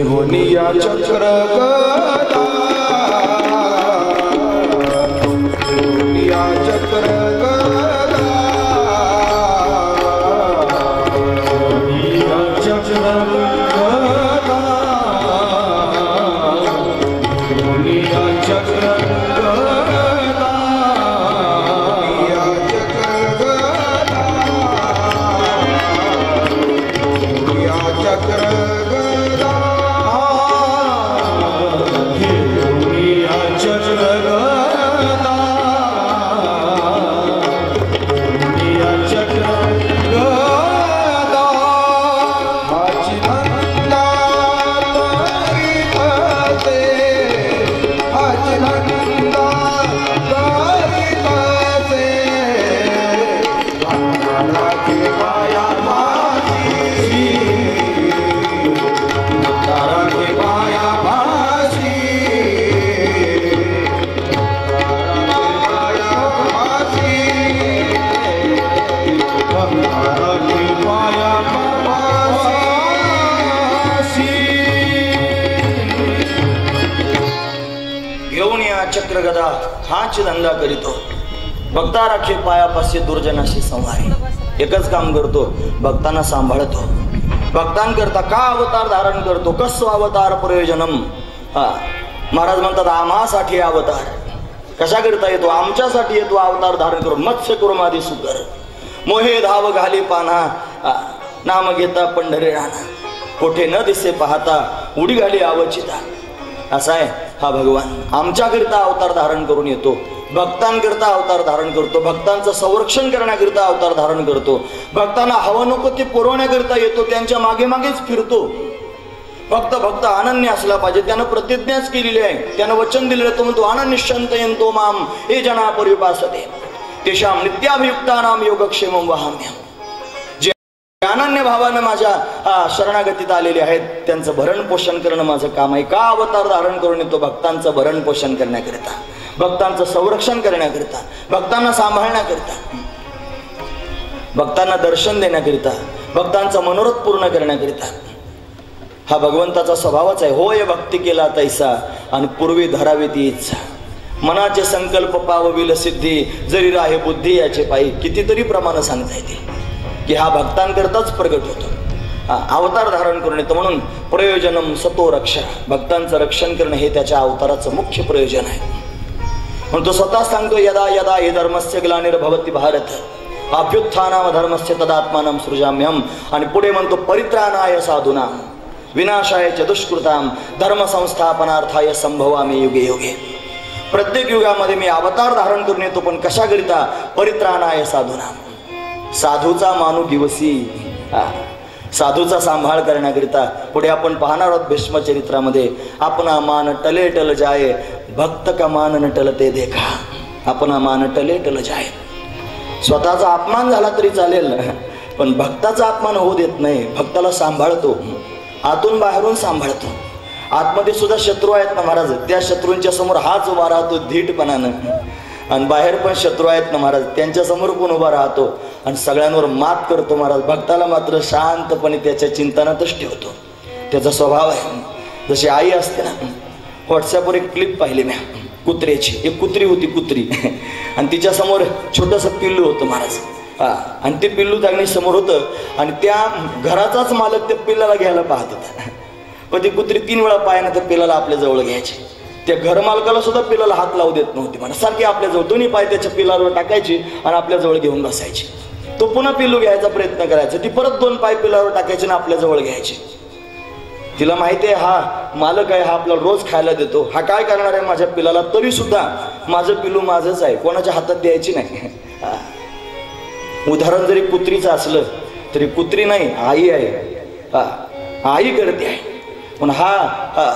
चक्रगदा हाच धंदा करीतो, भक्ता राखे पायापाशी दुर्जनाशी संहारी. एकच काम करतो, भक्तांना सांभाळतो. भक्तांकरता का अवतार धारण करतो, कसं अवतार प्रयोजनम. महाराज म्हणतात आम्हासाठी अवतार कशा करता येतो, आमच्यासाठी येतो अवतार धारण करून. मत्स्य कुर्मादी सुकर मोहे धाव घाली पाना, नाम घेता पंढरी राणा. कोठे न दिसे पाहता उडी घाली अवचिता. असा आहे हा भगवान. आमच्याकरिता अवतार धारण करून येतो, भक्तांकरिता अवतार धारण करतो, भक्तांचं संरक्षण करण्याकरिता अवतार धारण करतो, भक्तांना हवं नको ते पुरवण्याकरिता येतो, त्यांच्या मागे मागेच फिरतो. भक्त अनन्य असला पाहिजे. त्यानं प्रतिज्ञाच केलेली आहे, त्यानं वचन दिलेलं. तो म्हणतो अननिश्चंतयन्तो माम हे जना परिपासते तेषां नित्याभियुक्तानां योगक्षेमं वहाम्यहम्. अनन्य भावानं माझ्या शरणागतीत आलेले आहेत, त्यांचं भरण पोषण करणं माझं काम आहे. का अवतार धारण करून येतो, भक्तांचं भरण पोषण करण्याकरिता, भक्तांचं संरक्षण करण्याकरिता, भक्तांना सांभाळण्याकरिता, भक्तांना दर्शन देण्याकरिता, भक्तांचं मनोरथ पूर्ण करण्याकरिता. हा भगवंताचा स्वभावच आहे. होय भक्ती केला तैसा आणि पूर्वी धरावी ती इच्छा. मनाचे संकल्प पावविल सिद्धी, जरी राहे बुद्धी याचे पायी. कितीतरी प्रमाण सांगता येते की हा भक्तांकरताच प्रगट होतो, अवतार धारण करून येतो. म्हणून प्रयोजनम सतो रक्षा, भक्तांचं रक्षण करणं हे त्याच्या अवताराचं मुख्य प्रयोजन आहे. म्हणून तो स्वतः सांगतो यदा यदा हे धर्मस्य ग्लानिर्भवति भारत अभ्युत्थानाम धर्मस्य तदात्मानं सृजाम्यहम्. आणि पुढे म्हणतो परित्राणाय साधूनां विनाशाय च दुष्कृतां धर्म संस्थापनार्थाय संभवामी युगे युगे. प्रत्येक युगामध्ये मी अवतार धारण करून येतो, पण कशाकरिता, परित्राणाय साधूनां. साधूचा मानू दिवसी, साधूचा सांभाळ करण्याकरिता. पुढे आपण पाहणार आहोत भीष्मचरित्रामध्ये, आपणा मान टले टल जाय भक्त का मान न टलते देखा. आपणा मान टले टल जाय. स्वतःचा अपमान झाला तरी चालेल, पण भक्ताचा अपमान होऊ देत नाही. भक्ताला सांभाळतो, आतून बाहेरून सांभाळतो. आतमध्ये सुद्धा शत्रू आहेत ना महाराज, त्या शत्रूंच्या समोर हाच उभा राहतो धीटपणानं. आणि बाहेर पण शत्रू आहेत ना महाराज, त्यांच्या समोर पण उभा राहतो आणि सगळ्यांवर मात करतो महाराज. भक्ताला मात्र शांतपणे त्याच्या चिंतनातच ठेवतो. त्याचा स्वभाव आहे. जशी आई असते ना, व्हॉट्सअपवर एक क्लिप पाहिली मी कुत्र्याची. एक कुत्री होती, कुत्री, आणि तिच्या समोर छोटंसं पिल्लू होतं महाराज. आणि ते पिल्लू त्यागणी समोर होतं आणि त्या घराचाच मालक त्या पिल्लाला घ्यायला पाहत होता. पण ती कुत्री 3 वेळा पायानं त्या पिल्लाला आपल्या जवळ घ्यायची. त्या घरमालकाला सुद्धा पिल्लाला हात लावू देत नव्हती मला. सारखी आपल्याजवळ दोन्ही पाय त्याच्या पिल्लावर टाकायची आणि आपल्याजवळ घेऊन बसायची. तो पुन्हा पिल्लू घ्यायचा प्रयत्न करायचा, ती परत 2 पाय पिल्लावर टाकायची आणि आपल्याजवळ घ्यायची. तिला माहिती आहे हा मालक आहे, हा आपल्याला रोज खायला देतो, हा काय करणार आहे माझ्या पिल्लाला. तरी सुद्धा माझं पिल्लू माझंच आहे, कोणाच्या हातात द्यायची नाही. उदाहरण जरी कुत्रीचं असलं तरी कुत्री नाही, आई आहे. आई करते आहे. पण हा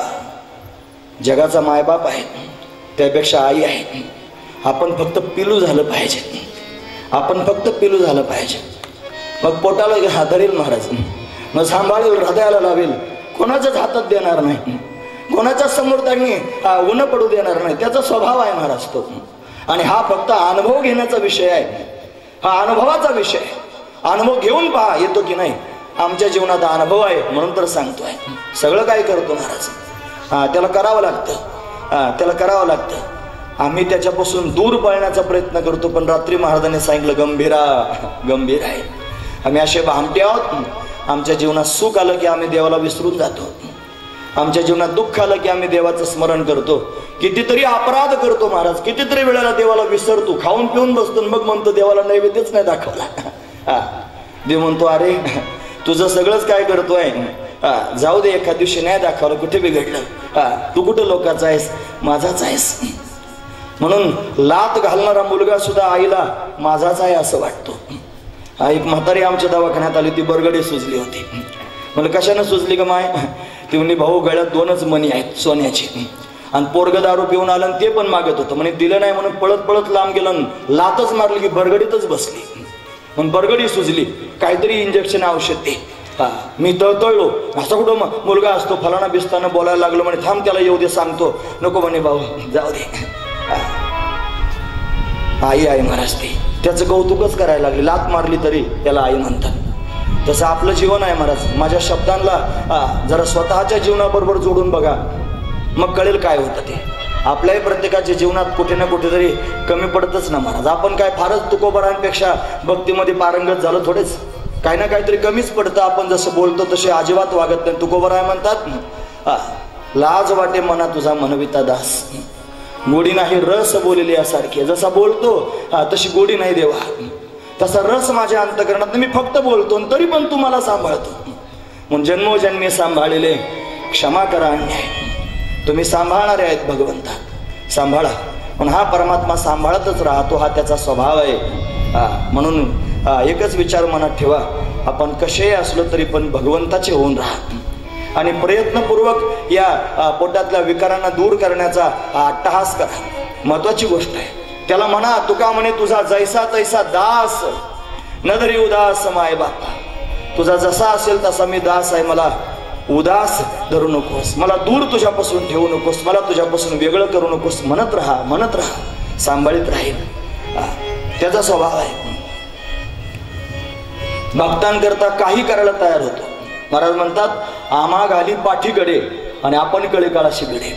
जगाचा मायबाप आहे, त्यापेक्षा आई आहे. आपण फक्त पिलू झालं पाहिजे, आपण फक्त पिलू झालं पाहिजे. मग पोटाला धरेल महाराज, मग सांभाळेल, हृदयाला लावेल, कोणाच्याच हातात देणार नाही, कोणाच्या समोर त्यांनी ऊन पडू देणार नाही. त्याचा स्वभाव आहे महाराज तो. आणि हा फक्त अनुभव घेण्याचा विषय आहे, हा अनुभवाचा विषय. अनुभव घेऊन पहा येतो की नाही. आमच्या जीवनात अनुभव आहे म्हणून तर सांगतोय. सगळं काय करतो महाराज, त्याला करावं लागतं, त्याला करावं लागतं. आम्ही त्याच्यापासून दूर पळण्याचा प्रयत्न करतो, पण रात्री महाराजांनी सांगितलं गंभीरा गंभीर आहे. आम्ही असे भामटे आहोत. आमच्या जीवनात सुख आलं की आम्ही देवाला विसरून जातो, आमच्या जीवनात दुःख आलं की आम्ही देवाचं स्मरण करतो. कितीतरी अपराध करतो महाराज, कितीतरी वेळेला देवाला विसरतो, खाऊन पिऊन बसतो, मग म्हणतो देवाला नैवेद्यच नाही दाखवला. देव म्हणतो अरे तुझं सगळंच काय करतोय, जाऊ दे, एखाद दिवशी नाही दाखवलं, कुठे बिघडलं, तू कुठं लोकांचा आहेस, माझाच आहेस. म्हणून लात घालणारा मुलगा सुद्धा आईला माझाच आहे असं वाटतो. एक म्हातारी आमच्या दवाखान्यात आली, ती बरगडी सुजली होती. म्हणजे कशानं सुजली का माय, ती म्हणली भाऊ गळ्यात 2च मणी आहेत सोन्याची, आणि पोरग दारू पिऊन आलं ते पण मागत होतं. म्हणे दिलं नाही म्हणून पळत पळत लांब गेलं, लातच मारली की बरगडीतच बसली. म्हणून बरगडी सुजली, काहीतरी इंजेक्शन औषध दे. मी तळतळलो, असा कुठं मुलगा असतो, फलाना बिस्ताना बोलायला लागलो. म्हणे थांब त्याला येऊ दे सांगतो. नको म्हणे भाऊ जाऊ दे, आई आहे महाराज. ती त्याचं कौतुकच करायला लागली, लात मारली तरी त्याला आई म्हणतात. तसं आपलं जीवन आहे महाराज. माझ्या शब्दांना जरा स्वतःच्या जीवनाबरोबर जोडून बघा, मग कळेल काय होतं ते. आपल्याही प्रत्येकाच्या जीवनात कुठे ना कुठेतरी कमी पडतच ना महाराज. आपण काय फारच तुकोबारांपेक्षा भक्तीमध्ये पारंगत झालं थोडेच, काही ना काहीतरी कमीच पडतं. आपण जसं बोलतो तसे अजिबात वागत नाही. तुकोबाराय म्हणतात लाज वाटे मना तुझा मनविता दास, गोडी नाही रस बोललेली यासारखी. जसा बोलतो तशी गोडी नाही देवा, तसा रस माझ्या अंतकरणात. मी फक्त बोलतो तरी पण तू मला सांभाळतो. म्हणून जन्मोजन्मी सांभाळलेले क्षमा करा अन्याय. तुम्ही सांभाळणारे आहेत भगवंता, सांभाळा. पण हा परमात्मा सांभाळतच राहतो, हा त्याचा स्वभाव आहे. म्हणून एकच विचार मनात ठेवा, आपण कसेही असलो तरी पण भगवंताचे होऊन राहा, आणि प्रयत्नपूर्वक या पोटातल्या विकारांना दूर करण्याचा अट्टहास करा. महत्वाची गोष्ट आहे. त्याला म्हणा, तुका म्हणे तुझा जैसा तैसा दास न धरी उदास माय बापा. तुझा जसा असेल तसा मी दास आहे, मला उदास धरू नकोस, मला दूर तुझ्यापासून ठेवू नकोस, मला तुझ्यापासून वेगळं करू नकोस. म्हणत राहा, म्हणत राहा, सांभाळीत राहील. त्याचा स्वभाव आहे. भक्तांकरता काही करायला तयार होतो. महाराज म्हणतात आम्हा घाली पाठीकडे आणि आपण कडे काळाशी कडे.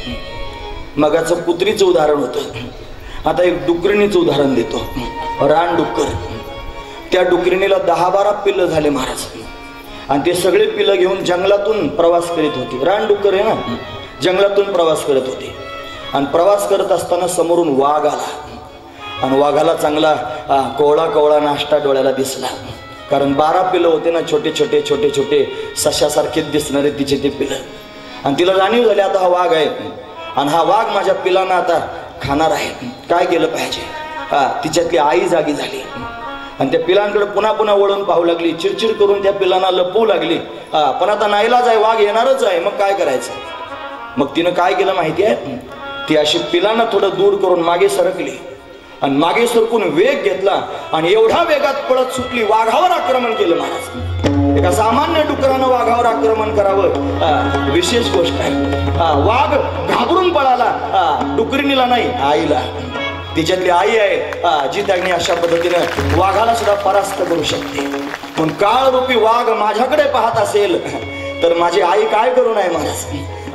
मगाचं कुत्रीचं उदाहरण होतं, आता एक डुकरिणीचं उदाहरण देतो. रान डुक्कर, त्या डुकरिणीला 10-12 पिल्लं झाले महाराज, आणि ते सगळे पिल्लं घेऊन जंगलातून प्रवास करीत होती. रान डुक्कर आहे ना, जंगलातून प्रवास करत होते. आणि प्रवास करत असताना समोरून वाघ आला, आणि वाघाला चांगला कोवळा कोवळा नाश्ता डोळ्याला दिसला. कारण 12 पिलं होते ना, छोटे छोटे छोटे छोटे सशासारखेच दिसणारे तिचे ते पिलं. आणि तिला जाणीव झाली आता हा वाघ आहे, आणि हा वाघ माझ्या पिलांना आता खाणार आहे, काय केलं पाहिजे. तिच्यातली आई जागी झाली, आणि त्या पिलांकडे पुन्हा पुन्हा वळून पाहू लागली. चिडचिड करून त्या पिलांना लपवू लागली. पण आता नाईलाज आहे, वाघ येणारच आहे, मग काय करायचं. मग तिनं काय केलं माहिती आहे, ती अशी पिलांना थोडं दूर करून मागे सरकली, आणि मागे सरकून वेग घेतला, आणि एवढा वेगात पळत सुटली, वाघावर आक्रमण केलं महाराज. एका सामान्य डुकरानं वाघावर आक्रमण करावं विशेष गोष्ट आहे. वाघ घाबरून पळाला, डुकरिणीला नाही, आईला. तिच्यातली आई आहे जी त्यांनी अशा पद्धतीनं वाघाला सुद्धा परास्त करू शकते. पण काळरूपी वाघ माझ्याकडे पाहत असेल तर माझी आई काय करू नये महाराज.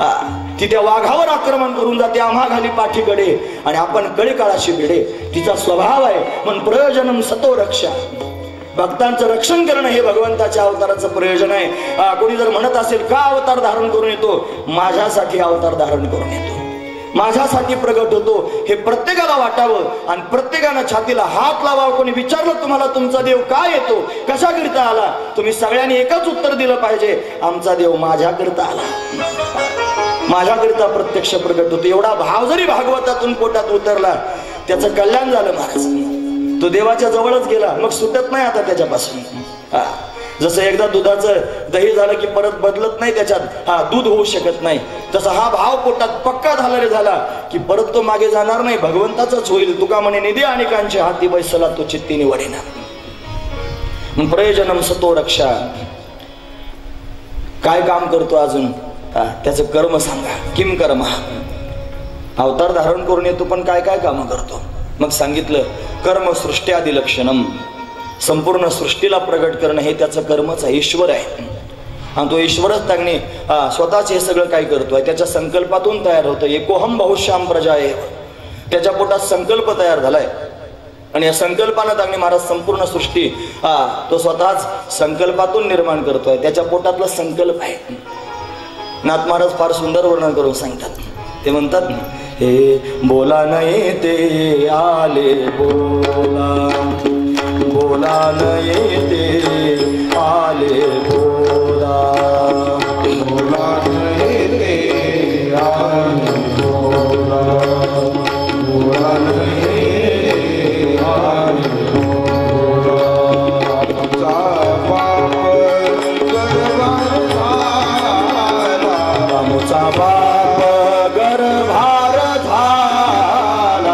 ती त्या वाघावर आक्रमण करून जाते आम्हा घाली पाठीकडे आणि आपण कळी काळाशी भिडे. तिचा स्वभाव आहे. पण प्रयोजनम सतो रक्षा, भक्तांचं रक्षण करणं हे भगवंताच्या अवताराचं प्रयोजन आहे. कोणी जर म्हणत असेल का अवतार धारण करून येतो, माझ्यासाठी अवतार धारण करून येतो, माझ्यासाठी प्रगट होतो, हे प्रत्येकाला वाटावं. आणि प्रत्येकानं छातीला हात लावावं. कोणी विचारलं तुम्हाला तुमचा देव काय येतो, कशाकरिता आला, तुम्ही सगळ्यांनी एकच उत्तर दिलं पाहिजे, आमचा देव माझ्याकरिता आला, माझ्याकरिता प्रत्यक्ष प्रगट होतो. एवढा भाव जरी भागवतातून पोटात उतरला, त्याचं कल्याण झालं महाराज. तो देवाच्या जवळच गेला, मग सुटत नाही आता त्याच्यापासून. जसं एकदा दुधाचं दही झालं की परत बदलत नाही, त्याच्यात दूध होऊ शकत नाही, तसा हा भाव पोटात पक्का झाला रे झाला की परत तो मागे जाणार नाही, भगवंताचाच होईल. तुका म्हणे निधी अनेकांचे हाती बैसला तो चित्ती निवडेना. प्रयोजनम सतो रक्षा. काय काम करतो अजून, त्याचं कर्म सांगा. किम कर्म. अवतार धारण करून येतो पण काय काय काम करतो. मग सांगितलं कर्म सृष्ट्यादी लक्षणम. संपूर्ण सृष्टीला प्रगट करणं हे त्याचं कर्मच आहे, ईश्वर आहे. आणि तो ईश्वरच त्यांनी स्वतःच हे सगळं काय करतोय, त्याच्या संकल्पातून तयार होतं. एकोहम बहुश्याम प्रजा आहे, त्याच्या पोटात संकल्प तयार झालाय आणि या संकल्पानं त्यांनी महाराज संपूर्ण सृष्टी तो स्वतःच संकल्पातून निर्माण करतोय, त्याच्या पोटातला संकल्प आहे. नाथ महाराज फार सुंदर वर्णन करून सांगतात. ते म्हणतात, हे बोला नाही ते आले बोला, बोला नाही ते आले बोला, बोला नाही ते आले बोला, बोला नाही आले बोला. आमचा बाप गर्भार झाला,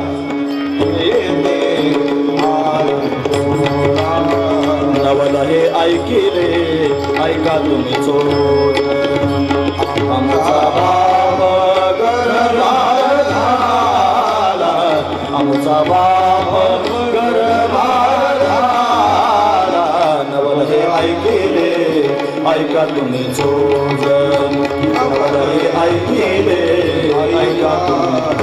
नवल हे ऐकिले ऐका तुम्ही चोर. आमचा बाप गर्भार झाला, आमचा बाप गर्भार झाला, नवल हे ऐकिले ऐका तुम्ही चोर. नवल हे ऐकिले ऐका तुम्ही.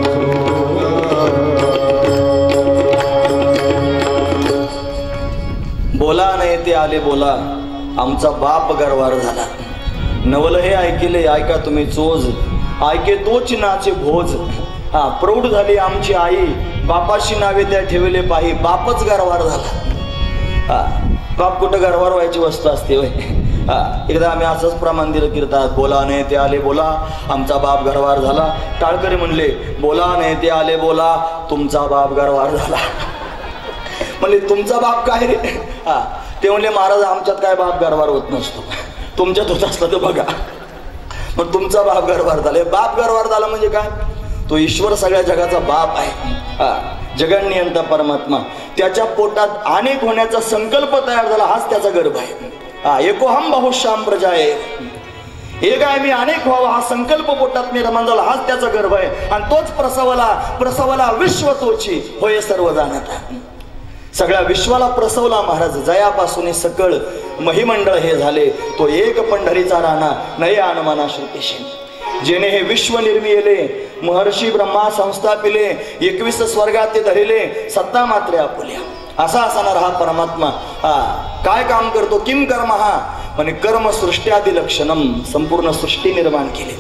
बोला नाही ते आले बोला, आमचा बाप गर्वार झाला, नवल हे ऐकिले ऐका तुम्ही चोज. ऐके तोच नाचे भोज. प्रौढ झाली आमची आई, बापाशी नावे त्या ठेवले पाही, बापच गर्वार झाला. बाप कुठं गर्वार व्हायची वस्तू असते होय. एकदा आम्ही असंच प्रमाण दिलं कीर्तात, बोला नाही ते आले बोला, आमचा बाप गर्वार झाला. टाळकरी म्हणले, बोला नाही ते आले बोला, तुमचा बाप गर्वार झाला. म्हणले तुमचा बाप काय रे? ते म्हणले महाराज आमच्यात काय बाप गर्वार होत नसतो, तुमच्यात होत असलं तर बघा. मग तुमचा बाप गर्वार झाला. बाप गर्वार झाला म्हणजे काय? तो ईश्वर सगळ्या जगाचा बाप आहे, जगन्नियंता परमात्मा. त्याच्या पोटात अनेक होण्याचा संकल्प तयार झाला, हाच त्याचा गर्भ आहे. एकोहम बहुश्याम प्रजा आहे, एक आहे मी अनेक व्हावा हा संकल्प पोटात निर्माण झाला, हाच त्याचा गर्भ आहे. आणि तोच प्रसवला विश्व तोची होय सर्व जाणता. सगळ्या विश्वाला प्रसवला महाराज. जयापासून सकळ महिमंडळ हे झाले, तो एक पंढरीचा राणा नये अनुमाना श्रुतीशी. जेने हे विश्व निर्मिले, महर्षी ब्रह्मा संस्थापिले, 21 स्वर्गात ते धरिले, सत्ता मात्रे आपुल्या. असा असणार हा परमात्मा. काय काम करतो? किम कर्म हा म्हणजे कर्म सृष्ट्यादि लक्षणम, संपूर्ण सृष्टी निर्माण केली.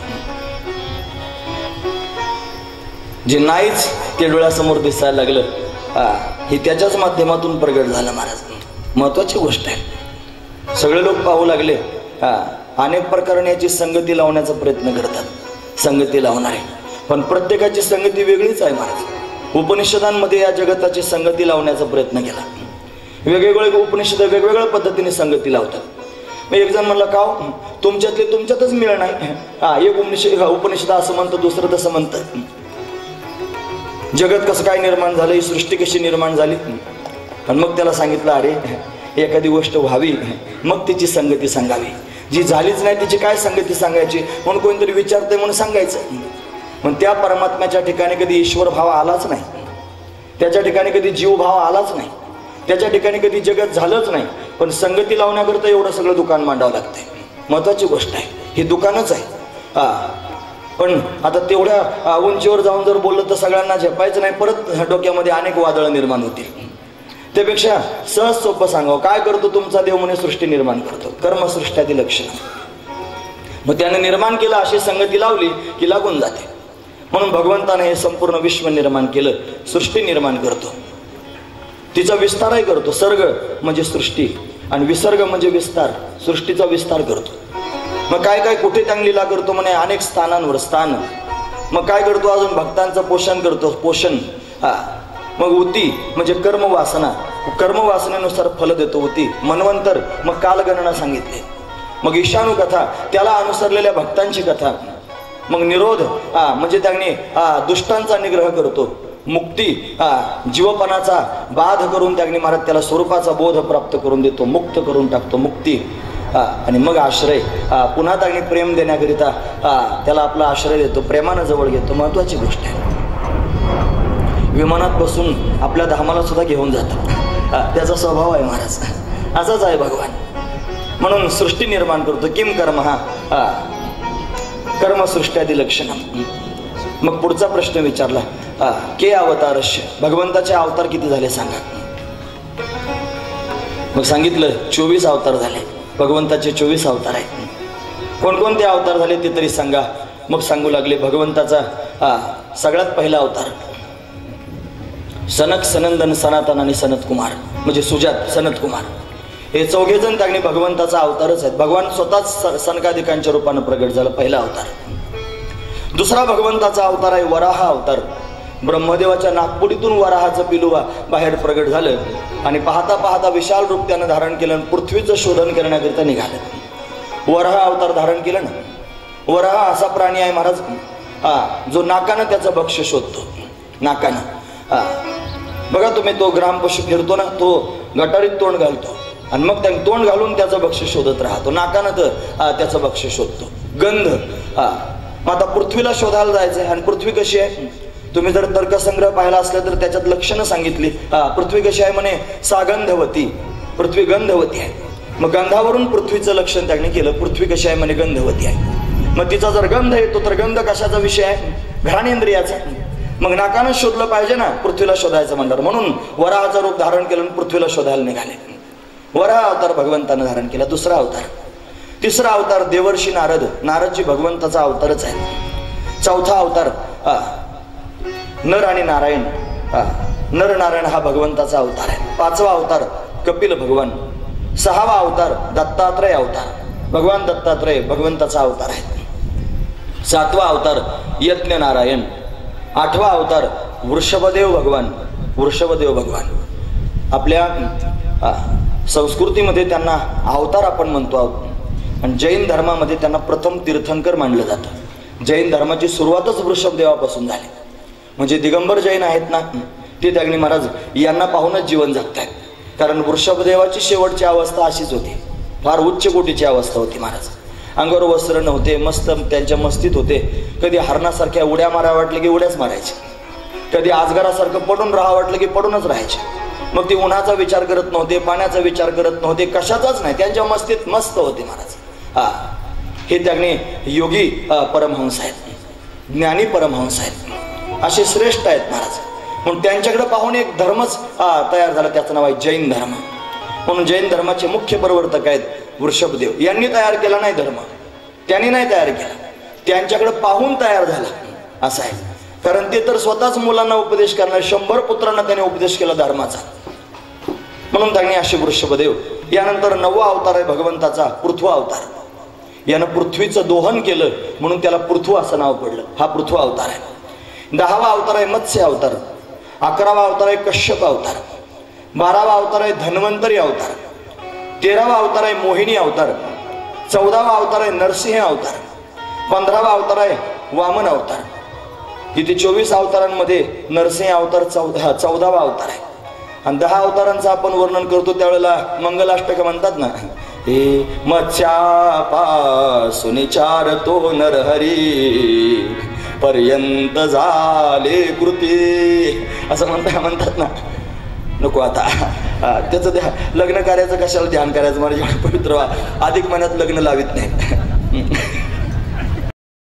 जे नाहीच ते डोळ्यासमोर दिसायला लागलं, हे त्याच्याच माध्यमातून प्रगट झालं महाराज. महत्वाची गोष्ट आहे. सगळे लोक पाहू लागले, अनेक प्रकाराने याची संगती लावण्याचा प्रयत्न करतात, संगती लावणारे, पण प्रत्येकाची संगती वेगळीच आहे महाराज. उपनिषदांमध्ये या जगताची संगती लावण्याचा प्रयत्न केला. वेगवेगळे उपनिषद वेगवेगळ्या पद्धतीने संगती लावतात. मग एक जण म्हणलं, का तुमच्यातले तुमच्यातच मिळ नाही. एक उपनिषद असं म्हणतं, दुसरं तसं म्हणतं. जगत कसं काय निर्माण झालं, ही सृष्टी कशी निर्माण झाली. आणि मग त्याला सांगितलं, अरे एखादी गोष्ट व्हावी मग तिची संगती सांगावी, जी झालीच नाही तिची काय संगती सांगायची. म्हणून कोणतरी विचारते म्हणून सांगायचं. पण त्या परमात्म्याच्या ठिकाणी कधी ईश्वर भाव आलाच नाही, त्याच्या ठिकाणी कधी जीव भाव आलाच नाही, त्याच्या ठिकाणी कधी जगत झालंच नाही. पण संगती लावण्याकरता एवढं सगळं दुकान मांडावं लागतंय. महत्वाची गोष्ट आहे, हे दुकानच आहे. पण आता तेवढ्या उंचीवर जाऊन जर बोललं तर सगळ्यांना झेपायचं नाही, परत डोक्यामध्ये अनेक वादळं निर्माण होतील. त्यापेक्षा सहज सोपं सांगावं, काय करतो तुमचा देव म्हणे सृष्टी निर्माण करतो, कर्मसृष्ट्यातील लक्षण. मग त्याने निर्माण केलं, अशी संगती लावली की लागून जाते. म्हणून भगवंताने हे संपूर्ण विश्व निर्माण केलं, सृष्टी निर्माण करतो, तिचा विस्तारही करतो. सर्ग म्हणजे सृष्टी आणि विसर्ग म्हणजे विस्तार, सृष्टीचा विस्तार करतो. मग काय काय कुठे चांगली लीला करतो म्हणे, अनेक स्थानांवर स्थान. मग काय करतो अजून, भक्तांचं पोषण करतो, पोषण. मग उती म्हणजे कर्मवासना, कर्मवासनेनुसार फल देतो उती. मनवंतर मग कालगणना सांगितले. मग ईशानू कथा, त्याला अनुसरलेल्या भक्तांची कथा. मग निरोध म्हणजे त्यांनी दुष्टांचा निग्रह करतो. मुक्ती जीवपणाचा बाध करून त्यांनी महाराज त्याला स्वरूपाचा बोध प्राप्त करून देतो, मुक्त करून टाकतो, मुक्ती. आणि मग आश्रय, पुन्हा त्यांनी प्रेम देण्याकरिता त्याला आपला आश्रय देतो, प्रेमानं जवळ घेतो. महत्वाची गोष्ट आहे. विमानात बसून आपल्या धामाला सुद्धा घेऊन जातात. त्याचा स्वभाव आहे महाराज, असाच आहे भगवान. म्हणून सृष्टी निर्माण करतो. किम कर्म हा कर्म सृष्ट्यादी लक्षणम. मग पुढचा प्रश्न विचारला, के अवतारस्य, भगवंताचे अवतार किती झाले सांगा. मग सांगितलं 24 अवतार झाले. भगवंताचे 24 अवतार आहेत. कोणकोणते अवतार झाले ते तरी सांगा. मग सांगू लागले भगवंताचा सगळ्यात पहिला अवतार सनक, सनंदन, सनातन आणि सनत कुमार, म्हणजे सुजात, सनत कुमार, हे चौघे जण त्यांनी भगवंताचा अवतारच आहेत. भगवान स्वतःच सनकादिकांच्या रूपानं प्रगट झाला, पहिला अवतार. दुसरा भगवंताचा अवतार आहे वराह अवतार. ब्रह्मदेवाच्या नागपुडीतून वराहाचं पिलू बाहेर प्रगट झालं आणि पाहता पाहता विशाल रूप त्यानं धारण केलं, पृथ्वीचं शोधन करण्याकरिता निघालं. वराह अवतार धारण केलं ना. वराह असा प्राणी आहे महाराज जो नाकानं त्याचं भक्ष्य शोधतो. नाकानं बघा तुम्ही, तो ग्रामपशु फिरतो ना, तो गटारीत तोंड घालतो आणि मग त्या तोंड घालून त्याचं भक्ष्य शोधत राहतो. नाकानं तर त्याचं भक्ष्य शोधतो. गंध. मग आता पृथ्वीला शोधायला जायचंय. आणि पृथ्वी कशी आहे, तुम्ही जर तर्कसंग्रह पाहिला असला तर त्याच्यात लक्षणं सांगितली. पृथ्वी कशी आहे म्हणे, सागंधवती. पृथ्वी गंधवती आहे. मग गंधावरून पृथ्वीचं लक्षण त्याने केलं. पृथ्वी कशी आहे म्हणे, गंधवती आहे. मग तिचा जर गंध येतो तर गंध कशाचा विषय आहे, घ्राणेंद्रियाचा. मग नाकानं शोधलं पाहिजे ना पृथ्वीला शोधायचं म्हणणार. म्हणून वराहाचं रूप धारण केलं आणि पृथ्वीला शोधायला निघाले. वराह अवतार भगवंतानं धारण केला. दुसरा अवतार. तिसरा अवतार देवर्षी नारद. नारदजी भगवंताचा अवतारच आहे. चौथा अवतार नर आणि नारायण. नर नारायण हा भगवंताचा अवतार आहे. पाचवा अवतार कपिल भगवान. सहावा अवतार दत्तात्रय अवतार. भगवान दत्तात्रय भगवंताचा अवतार आहे. सातवा अवतार यज्ञ नारायण. आठवा अवतार वृषभदेव भगवान. वृषभदेव भगवान आपल्या संस्कृतीमध्ये त्यांना अवतार आपण म्हणतो आहोत. आणि जैन धर्मामध्ये त्यांना प्रथम तीर्थंकर मानलं जातं. जैन धर्माची सुरुवातच वृषभदेवापासून झाली. म्हणजे दिगंबर जैन आहेत ना, ते त्यागणी महाराज यांना पाहूनच जीवन जगतायत. कारण वृषभदेवाची शेवटची अवस्था अशीच होती, फार उच्च कोटीची अवस्था होती महाराज. अंगावर वस्त्र नव्हते, मस्त त्यांच्या मस्तीत होते. कधी हरणासारख्या उड्या मारा वाटलं की उड्याच मारायचे, कधी आजगरासारखं पडून राहा वाटलं की पडूनच राहायचे. मग ते उन्हाचा विचार करत नव्हते, पाण्याचा विचार करत नव्हते, कशाचाच नाही. त्यांच्या मस्तीत मस्त होते महाराज. हे त्यागणे योगी परमहंस आहेत, ज्ञानी परमहंस आहेत, असे श्रेष्ठ आहेत महाराज. म्हणून त्यांच्याकडे पाहून एक धर्मच तयार झाला, त्याचं नाव आहे जैन धर्म. म्हणून जैन धर्माचे मुख्य प्रवर्तक आहेत वृषभदेव. यांनी तयार केला नाही धर्म, त्यांनी नाही तयार केला, त्यांच्याकडे पाहून तयार झाला असं आहे. कारण ते तर स्वतःच मुलांना उपदेश करणार, 100 पुत्रांना त्याने उपदेश केला धर्माचा. म्हणून त्यांनी असे वृषभदेव. यानंतर 9वा अवतार आहे भगवंताचा पृथ्वी अवतार. यानं पृथ्वीचं दोहन केलं म्हणून त्याला पृथ्वी असं नाव पडलं. हा पृथ्वी अवतार आहे. 10वा अवतार आहे मत्स्य अवतार. 11वा अवतार आहे कश्यप अवतार. 12वा अवतार आहे धन्वंतरी अवतार. 13वा अवतार आहे मोहिनी अवतार. 14वा अवतार आहे नरसिंह अवतार. 15वा अवतार आहे वामन अवतार. इथे 24 अवतारांमध्ये नरसिंह अवतार 14वा अवतार आहे. आणि 10 अवतारांचं आपण वर्णन करतो त्यावेळेला मंगलाष्टक म्हणतात ना, हे मत्स्यापासून चारतो नरहरी पर्यंत झाले कृती असं म्हणतात ना. नको आता त्याचं लग्न कार्याचं कशाला ध्यान करायचं. माझ्या पवित्र अधिक महिन्यात लग्न लावित नाही.